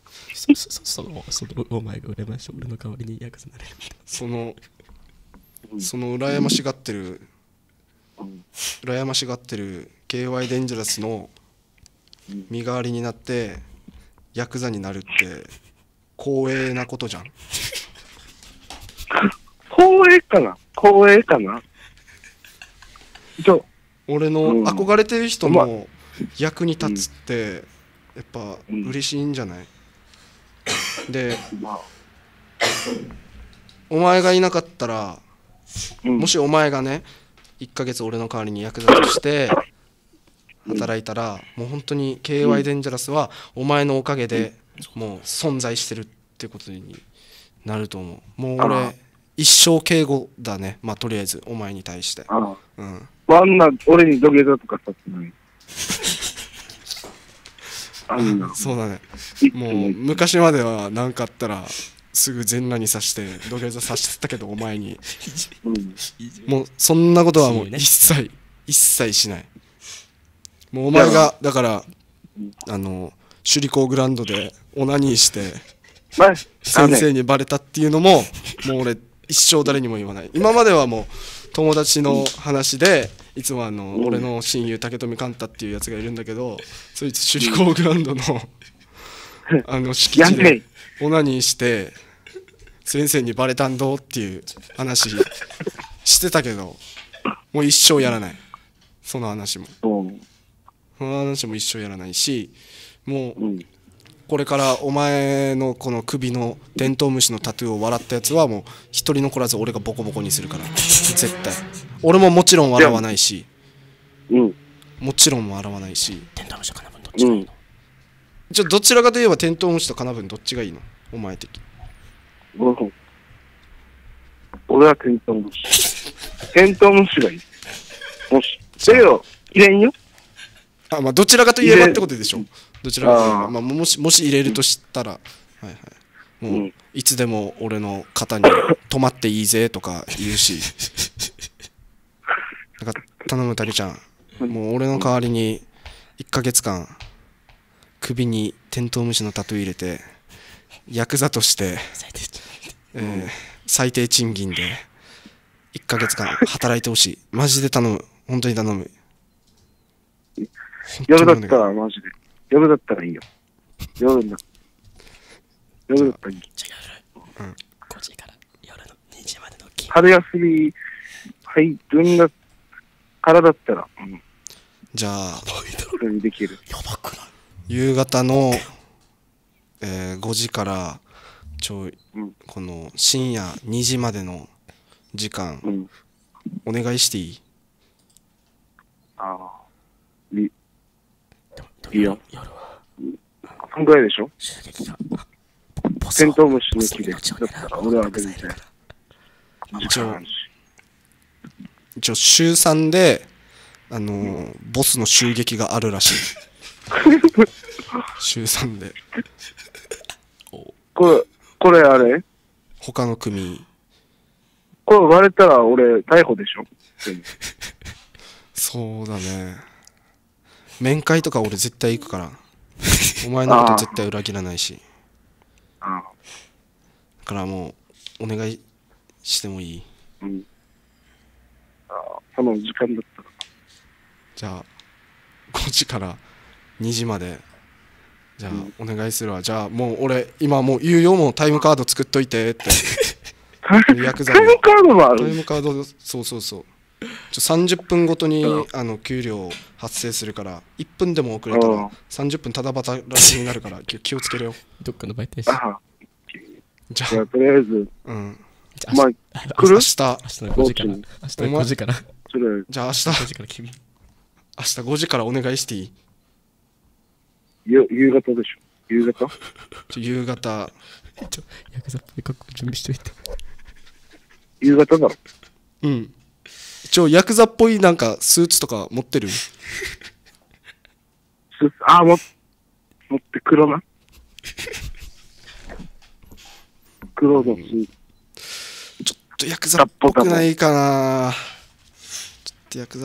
そのお前が羨ましい俺の代わりにヤクザになれるみたいな。 そのその羨ましがってる KY デンジャラスの身代わりになってヤクザになるって光栄なことじゃん。 光栄かな俺の憧れてる人の役に立つってやっぱ嬉しいんじゃない？で、お前がいなかったら、もしお前がね1ヶ月俺の代わりにヤクザとして働いたら、もう本当に KY デンジャラスはお前のおかげでもう存在してるってことになると思う。もう俺一生敬語だね。まあとりあえずお前に対して。 あんな俺に土下座とかさってない。 そうだね。もう昔までは何かあったらすぐ全裸にさして土下座させてたけど、お前にもうそんなことはもう一切しない。もうお前がだから首里高グラウンドでオナニーして先生にバレたっていうのももう俺一生誰にも言わない。今まではもう友達の話でいつも俺の親友竹富寛太っていうやつがいるんだけど、そいつ首里高グラウンドの敷地でオナニーして先生にバレたんどっていう話してたけど、もう一生やらない。その話も一生やらないし、もうこれからお前のこの首のテントウムシのタトゥーを笑ったやつはもう一人残らず俺がボコボコにするから絶対。俺ももちろん笑わないし、もちろん笑わないし。 テントウムシとカナブンどっちがいいの？ どちらかといえばテントウムシとカナブンどっちがいいの？お前的。 俺はテントウムシ。テントウムシがいい。もしだけど入れんよ。 まあどちらかといえばってことでしょ。どちらかといえば、まあもし入れるとしたら、はいはい、もういつでも俺の肩に泊まっていいぜとか言うし、なんか頼むタリちゃん、もう俺の代わりに1ヶ月間首にテントウムシのタトゥー入れてヤクザとして最低賃金で1ヶ月間働いてほしい。マジで頼む。本当に頼む。 夜だったらマジで。夜だったらいいよ。夜だったらいい。 じゃあ夜、5時から夜の2時までの春休み入るんだからだったら、 じゃあそれにできる。 やばくない？ 夕方の、5時からこの深夜2時までの時間、お願いしていい？ いいよ。そんぐらいでしょ？テントウムシ抜きで。だったら俺は全然。 一応週3でボスの襲撃があるらしい。週3で。 これあれ？ 他の組。 これ割れたら俺逮捕でしょ？ そうだね。面会とか俺絶対行くから。お前のこと絶対裏切らないし。だからもうお願いしてもいい？ その時間だったら。 じゃあ5時から2時までじゃあお願いするわ。じゃあもう俺今もう言うよ、もうタイムカード作っといてって。ヤクザのタイムカードもある？ タイムカード、そう30分ごとに給料発生するから、1分でも遅れたら30分ただ働きになるから気をつけろよ。 どっかの媒体し。 じゃあとりあえず、まあ来る？明日の5時から。明日の5時から。 じゃあ明日5時からお願いしていい？ 夕方でしょ？夕方？ 夕方。 ヤクザっぽい格好準備しといて。 夕方だろ？ 一応ヤクザっぽいなんかスーツとか持ってる？ 持って黒な。黒のスーツ。 ちょっとヤクザっぽくないかな。ちょっ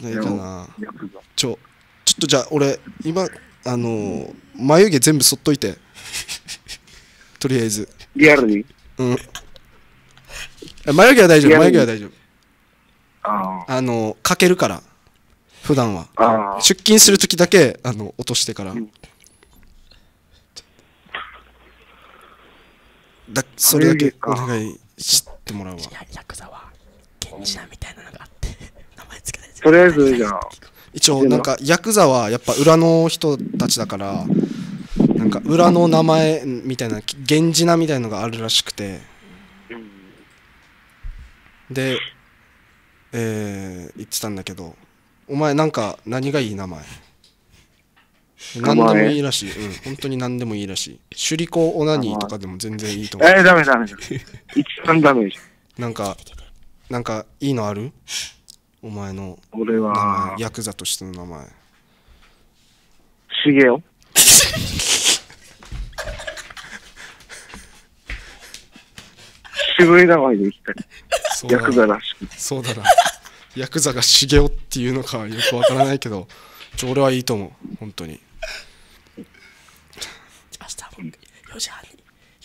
とじゃあ俺今眉毛全部剃っといて。とりあえず。 リアルに？ 眉毛は大丈夫。 かけるから普段はああ。 出勤するときだけ落としてから、それだけお願いしてもらうわ。 ヤクザは源氏名みたいなのがあって名前つけたやつ。 とりあえず、じゃあ、 一応なんかヤクザはやっぱ裏の人たちだからなんか裏の名前みたいな源氏名みたいなのがあるらしくて、で言ってたんだけど、お前なんか何がいい名前？何でもいいらしい。本当に何でもいいらしい。シュリコオナニーとかでも全然いいと思う。 ダメ。一番ダメじなんかいいのある？お前のゃん。俺名は前、、ヤクザとしての名前。 しげよ。渋い名前でいきたい。ヤクザらしく。 そうだな。ヤクザがしげおっていうのかよくわからないけど、俺はいいと思う。本当に。 明日も4時半に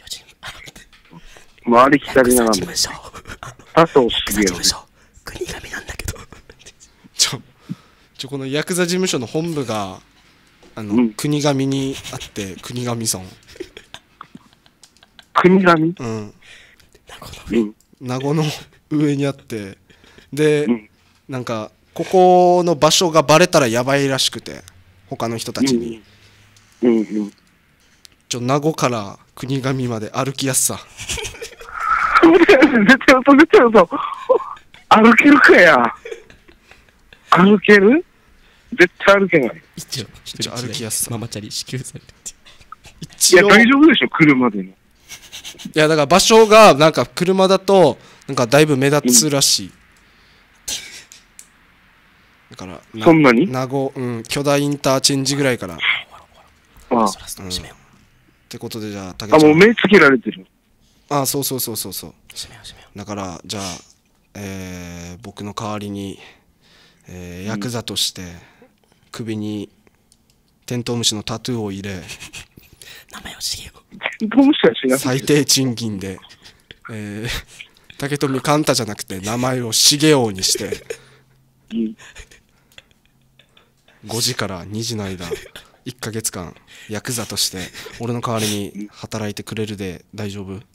周り左なの事務所佐藤しげよ。 国神なんだけどこのヤクザ事務所の本部が国神にあって、国神村。 国神？ 名護の上にあって、で、なんかここの場所がバレたらやばいらしくて、他の人たちに。名護から国神まで歩きやすさ。 絶対嘘。歩けるかや。歩ける？絶対歩けない。 一応歩きやすさ。 ママチャリ支給されるって。 いや、大丈夫でしょ、車での。 いや、だから場所がなんか車だとなんかだいぶ目立つらしい。だからそんなに？ 名護、巨大インターチェンジぐらいから。ってことで、じゃあ竹ちゃん。 もう目つけられてる。 そう。だからじゃあ、僕の代わりに、ヤクザとして首にテントウムシのタトゥーを入れ、 名前をしげよ。 テントウムシはしなくて。 最低賃金で、竹富カンタじゃなくて名前をしげようにして、5時から2時の間1ヶ月間ヤクザとして俺の代わりに働いてくれるで大丈夫？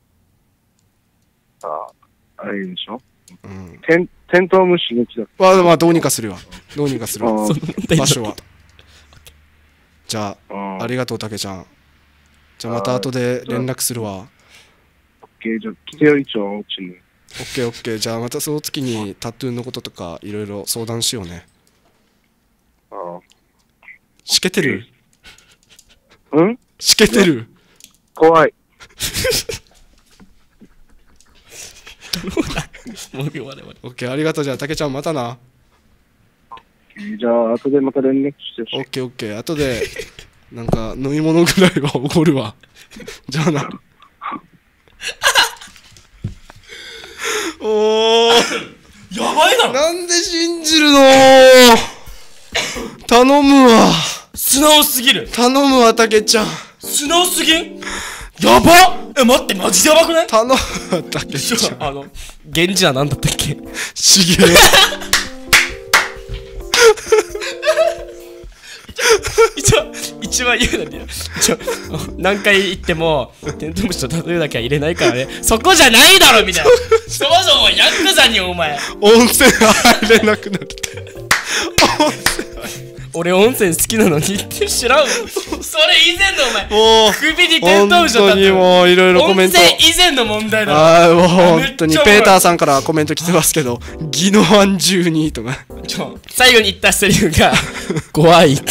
あれでしょ、テントウムシの木だ。 まあどうにかするわ。場所は。じゃあありがとう竹ちゃん。じゃあまた後で連絡するわ。 オッケー、じゃあ来てよ一応うちに。 オッケー。じゃあまたその月にタトゥーのこととかいろいろ相談しようね。しけてる？しけてる？ 怖い。 もう終われ。 オッケー、ありがとう。じゃあ竹ちゃんまたな。 じゃあ後でまた連絡してほしい。 オッケー。後でなんか飲み物ぐらいはおごるわ。じゃあな。おー、 やばいな。 なんで信じるの？頼むわ。 素直すぎる。 頼むわ竹ちゃん。 素直すぎん？やばっ。待って、マジでやばくない？ 頼むわ竹ちゃん。 源氏は何だったっけ？ しげえ。 一番言うのに何回言ってもテントウムシとタトゥーだけは入れないからね。そこじゃないだろみたいな。そもそもヤクザにお前温泉入れなくなって。 俺温泉好きなのにって知らん。それ以前のお前もう首にテントウムシとタトゥー。 本当にもういろいろコメント。 温泉以前の問題だろ。 もう本当にペーターさんからコメント来てますけど、宜野湾12とか。 最後に言ったセリフが怖いって。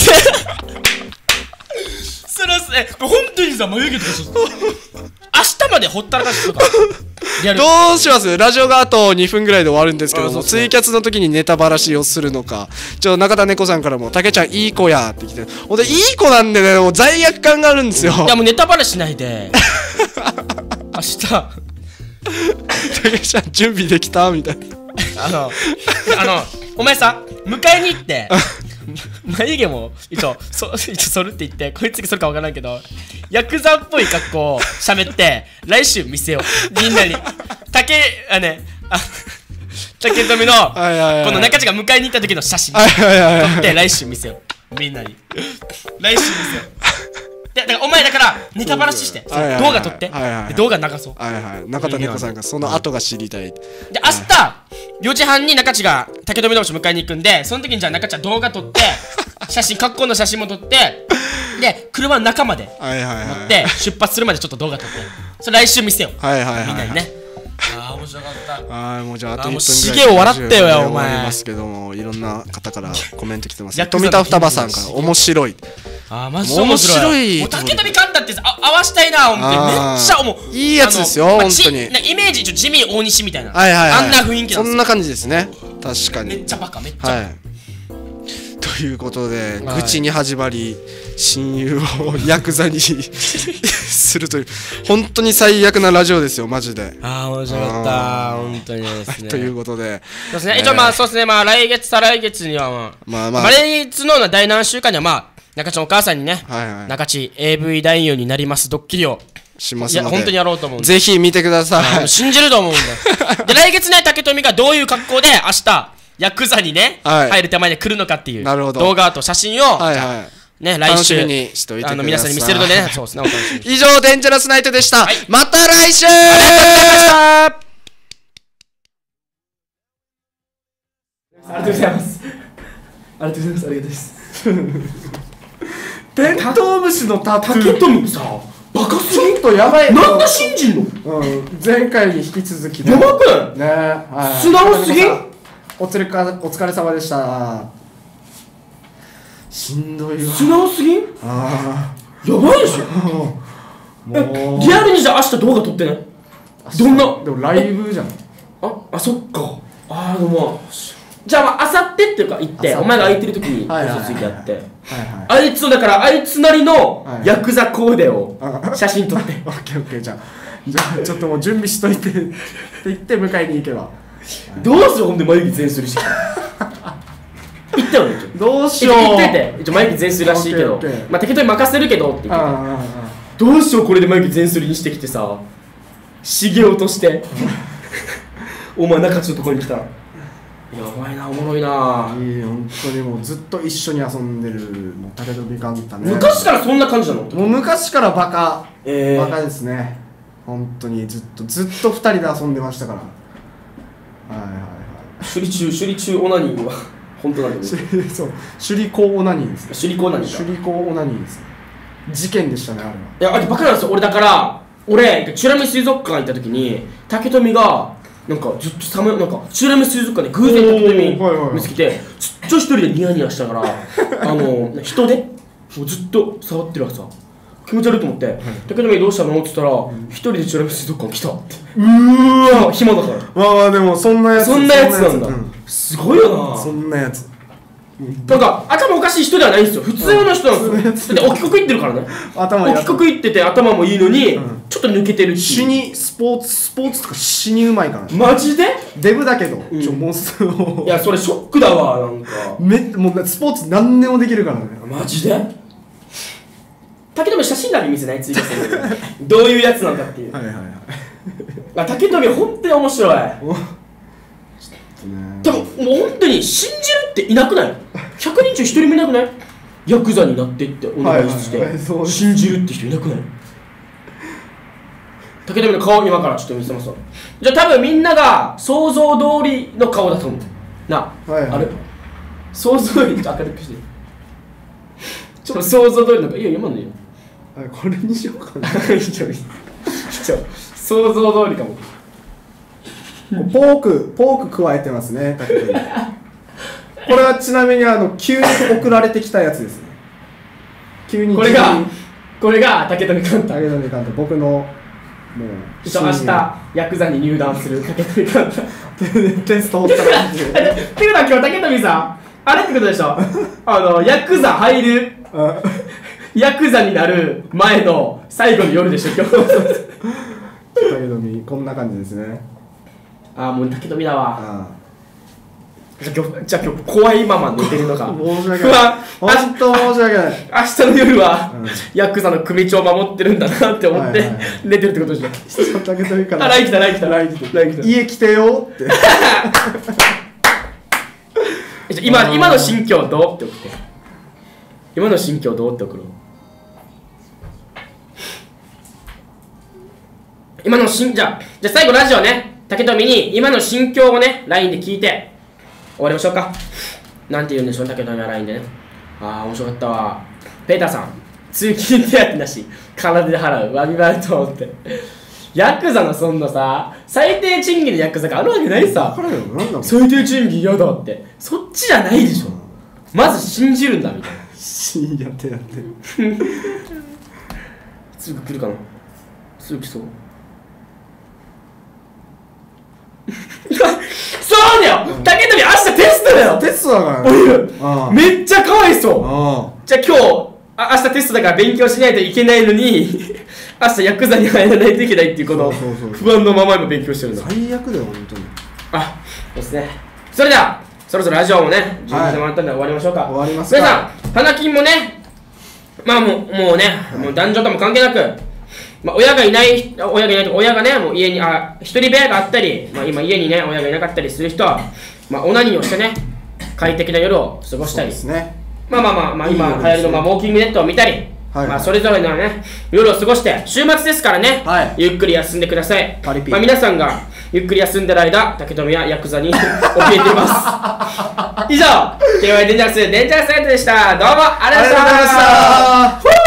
それは本当にさ、眉毛とか明日までほったらかしとかどうします？ラジオがあと2分ぐらいで終わるんですけども、ツイキャスの時にネタばらしをするのか。中田猫さんからもたけちゃんいい子やって来て、ほんでいい子なんでね、もう罪悪感があるんですよ。 いやもうネタばらしないで明日たけちゃん準備できたみたいな。 お前さ、迎えに行って眉毛も一応剃るって言って、こいつそるかわからんけどヤクザっぽい格好を喋って来週見せようみんなに。 竹富のこの中地が迎えに行った時の写真撮って来週見せよう、みんなに来週見せよう。だからお前だからネタバラシして動画撮って動画流そう。 中田猫さんがその後が知りたい。で明日4時半に中地が竹富同士迎えに行くんで、その時にじゃあ中地は動画撮って写真格好の写真も撮ってで車の中まで乗って出発するまでちょっと動画撮ってそれ来週見せよう、みんなにね。ああ面白かった。 もうじゃああと1分ぐらいしげを笑ったよお前。 終わりますけども、いろんな方からコメント来てます。富田双葉さんから面白い。 マジで面白い。もう竹富寛太って合わしたいな、めっちゃ思う。いいやつですよ本当に。 イメージ地味大西みたいなあんな雰囲気なんですよ。 そんな感じですね、確かに。 めっちゃバカ、めっちゃ。 ということで愚痴に始まり親友をヤクザにするという本当に最悪なラジオですよマジで。 面白かった本当にですね。 ということでそうですね、一応そうですね、来月再来月には来月の第何週間には中地のお母さんにね、中地 AV 男優になりますドッキリをしますので、 本当にやろうと思うんでぜひ見てください。 信じると思うんで。で来月ね、竹富がどういう格好で明日ヤクザにね入る手前で来るのかっていう動画と写真をね、来週皆さんに見せるのでね、そうですね、お楽しみに。 以上デンジャラスナイトでした。また来週。 ありがとうございました。ありがとうございます。ありがとうございます。ありがとうございます。 テントウムシのタトゥー。 竹富さ、バカすぎんとやばい。 なんで信じんの？ 前回に引き続きやばくない？ ね、 素直すぎん？ お疲れ様でした。しんどいわ。 素直すぎん？やばいでしょ。リアルにじゃあ明日動画撮ってない？どんな？ でもライブじゃん。 そっか。でもじゃああさってっていうか行ってお前が空いてる時に嘘ついてやって、あいつのだからあいつなりのヤクザコーデを写真撮って。 オッケーじゃあちょっともう準備しといてって言って迎えに行けば。 どうするほんで眉毛全するし。言ったよね。 どうしよう。 言ってて一応眉毛全するらしいけど、適当に任せるけどって言ってて、どうしようこれで眉毛全するにしてきてさ、しげようとしてお前中地のところに来たらやばいな、おもろいな。 本当にもうずっと一緒に遊んでるもう竹富寛太ね。 昔からそんな感じなの？ もう昔からバカですね。本当にずっと2人で遊んでましたから。 首里中オナニーは本当なんだよね。 そう、首里高オナニーです。 首里高オナニーか。 首里高オナニーです。事件でしたね、あれは。 いや、あれバカなんですよ。俺だから美ら海水族館行った時に竹富がなんかずっとなんか美ら海水族館で偶然竹富見つけてずっと一人でニヤニヤしたから人でもうずっと触ってるからさ気持ち悪いと思って「竹富どうしたの?」って言ったら「一人で美ら海水族館来た」って。暇だから。 でもそんなやつなんだ。すごいよな。 そんなやつなんか頭おかしい人ではないんですよ。普通の人なんですよ。で大きく行ってるからね。大きく行ってて頭もいいのにちょっと抜けてるし。 死にスポーツとか死にうまいから。 マジで？ デブだけどモンスター。いやそれショックだわ。なんかもうスポーツ何でもできるからね。 マジで？竹富写真だけ見せない？追加するどういうやつなんだっていう。竹富本当に面白い。でももう本当に信じるっていなくない？ 100 人中1人もいなくない？ヤクザになってってお願いして信じるって人いなくない？竹富の顔今からちょっと見せますわ。じゃあ多分みんなが想像通りの顔だと思うな。あれ想像通り明るくしてちょっと想像通りの顔。いや今のいいよ。 これにしようかな。 想像通りかも。 ポーク加えてますね、竹富。これはちなみに急に送られてきたやつですね。急にこれが竹富寛太。 僕のもう明日ヤクザに入団する竹富寛太。 テスト取ったらっていうのは今日竹富さんあれってことでしょ。ヤクザ入るヤクザになる前の最後の夜でしょ今日。 竹富こんな感じですね。 もう竹富だわ。じゃあ今日怖いまま寝てるのか。 申し訳ない。本当申し訳ない。 明日の夜はヤクザの組長を守ってるんだなって思って寝てるってことじゃん。 竹富からライン来た家来てよって今の心境どうって送って。今の心境どうって送ろう。今のじゃあ最後ラジオね、竹富に今の心境をね LINE で聞いて終わりましょうか。なんて言うんでしょう、竹富は LINE でね。ああ面白かったわ。ペーターさん、通勤手当なし体で払うわびまると思って。ヤクザのそんなさ、最低賃金のヤクザがあるわけないさ。最低賃金嫌だって、そっちじゃないでしょ。まず信じるんだみたいな。 やってすぐ来るかな。すぐ来そう。そうだよ、竹富明日テストだよ。 テストだからね。めっちゃかわいそう。じゃあ今日明日テストだから勉強しないといけないのに明日ヤクザに入らないといけないっていうことを不安のまま今勉強してるんだ。 最悪だよ本当に。 そうですね。それではそろそろラジオもね準備してもらったんで終わりましょうか。 終わりますか。 皆さん花金もね、まあもうね、もう男女とも関係なく、親がいないと親がねもう家に一人部屋があったり、今家にね親がいなかったりする人はオナニーをしてね快適な夜を過ごしたり、今流行りのウォーキングネットを見たり、それぞれのね夜を過ごして、週末ですからね、ゆっくり休んでください。皆さんがゆっくり休んでる間、竹富はヤクザに怯えています。以上、KYデンジャラスナイトでした。どうもありがとうございました。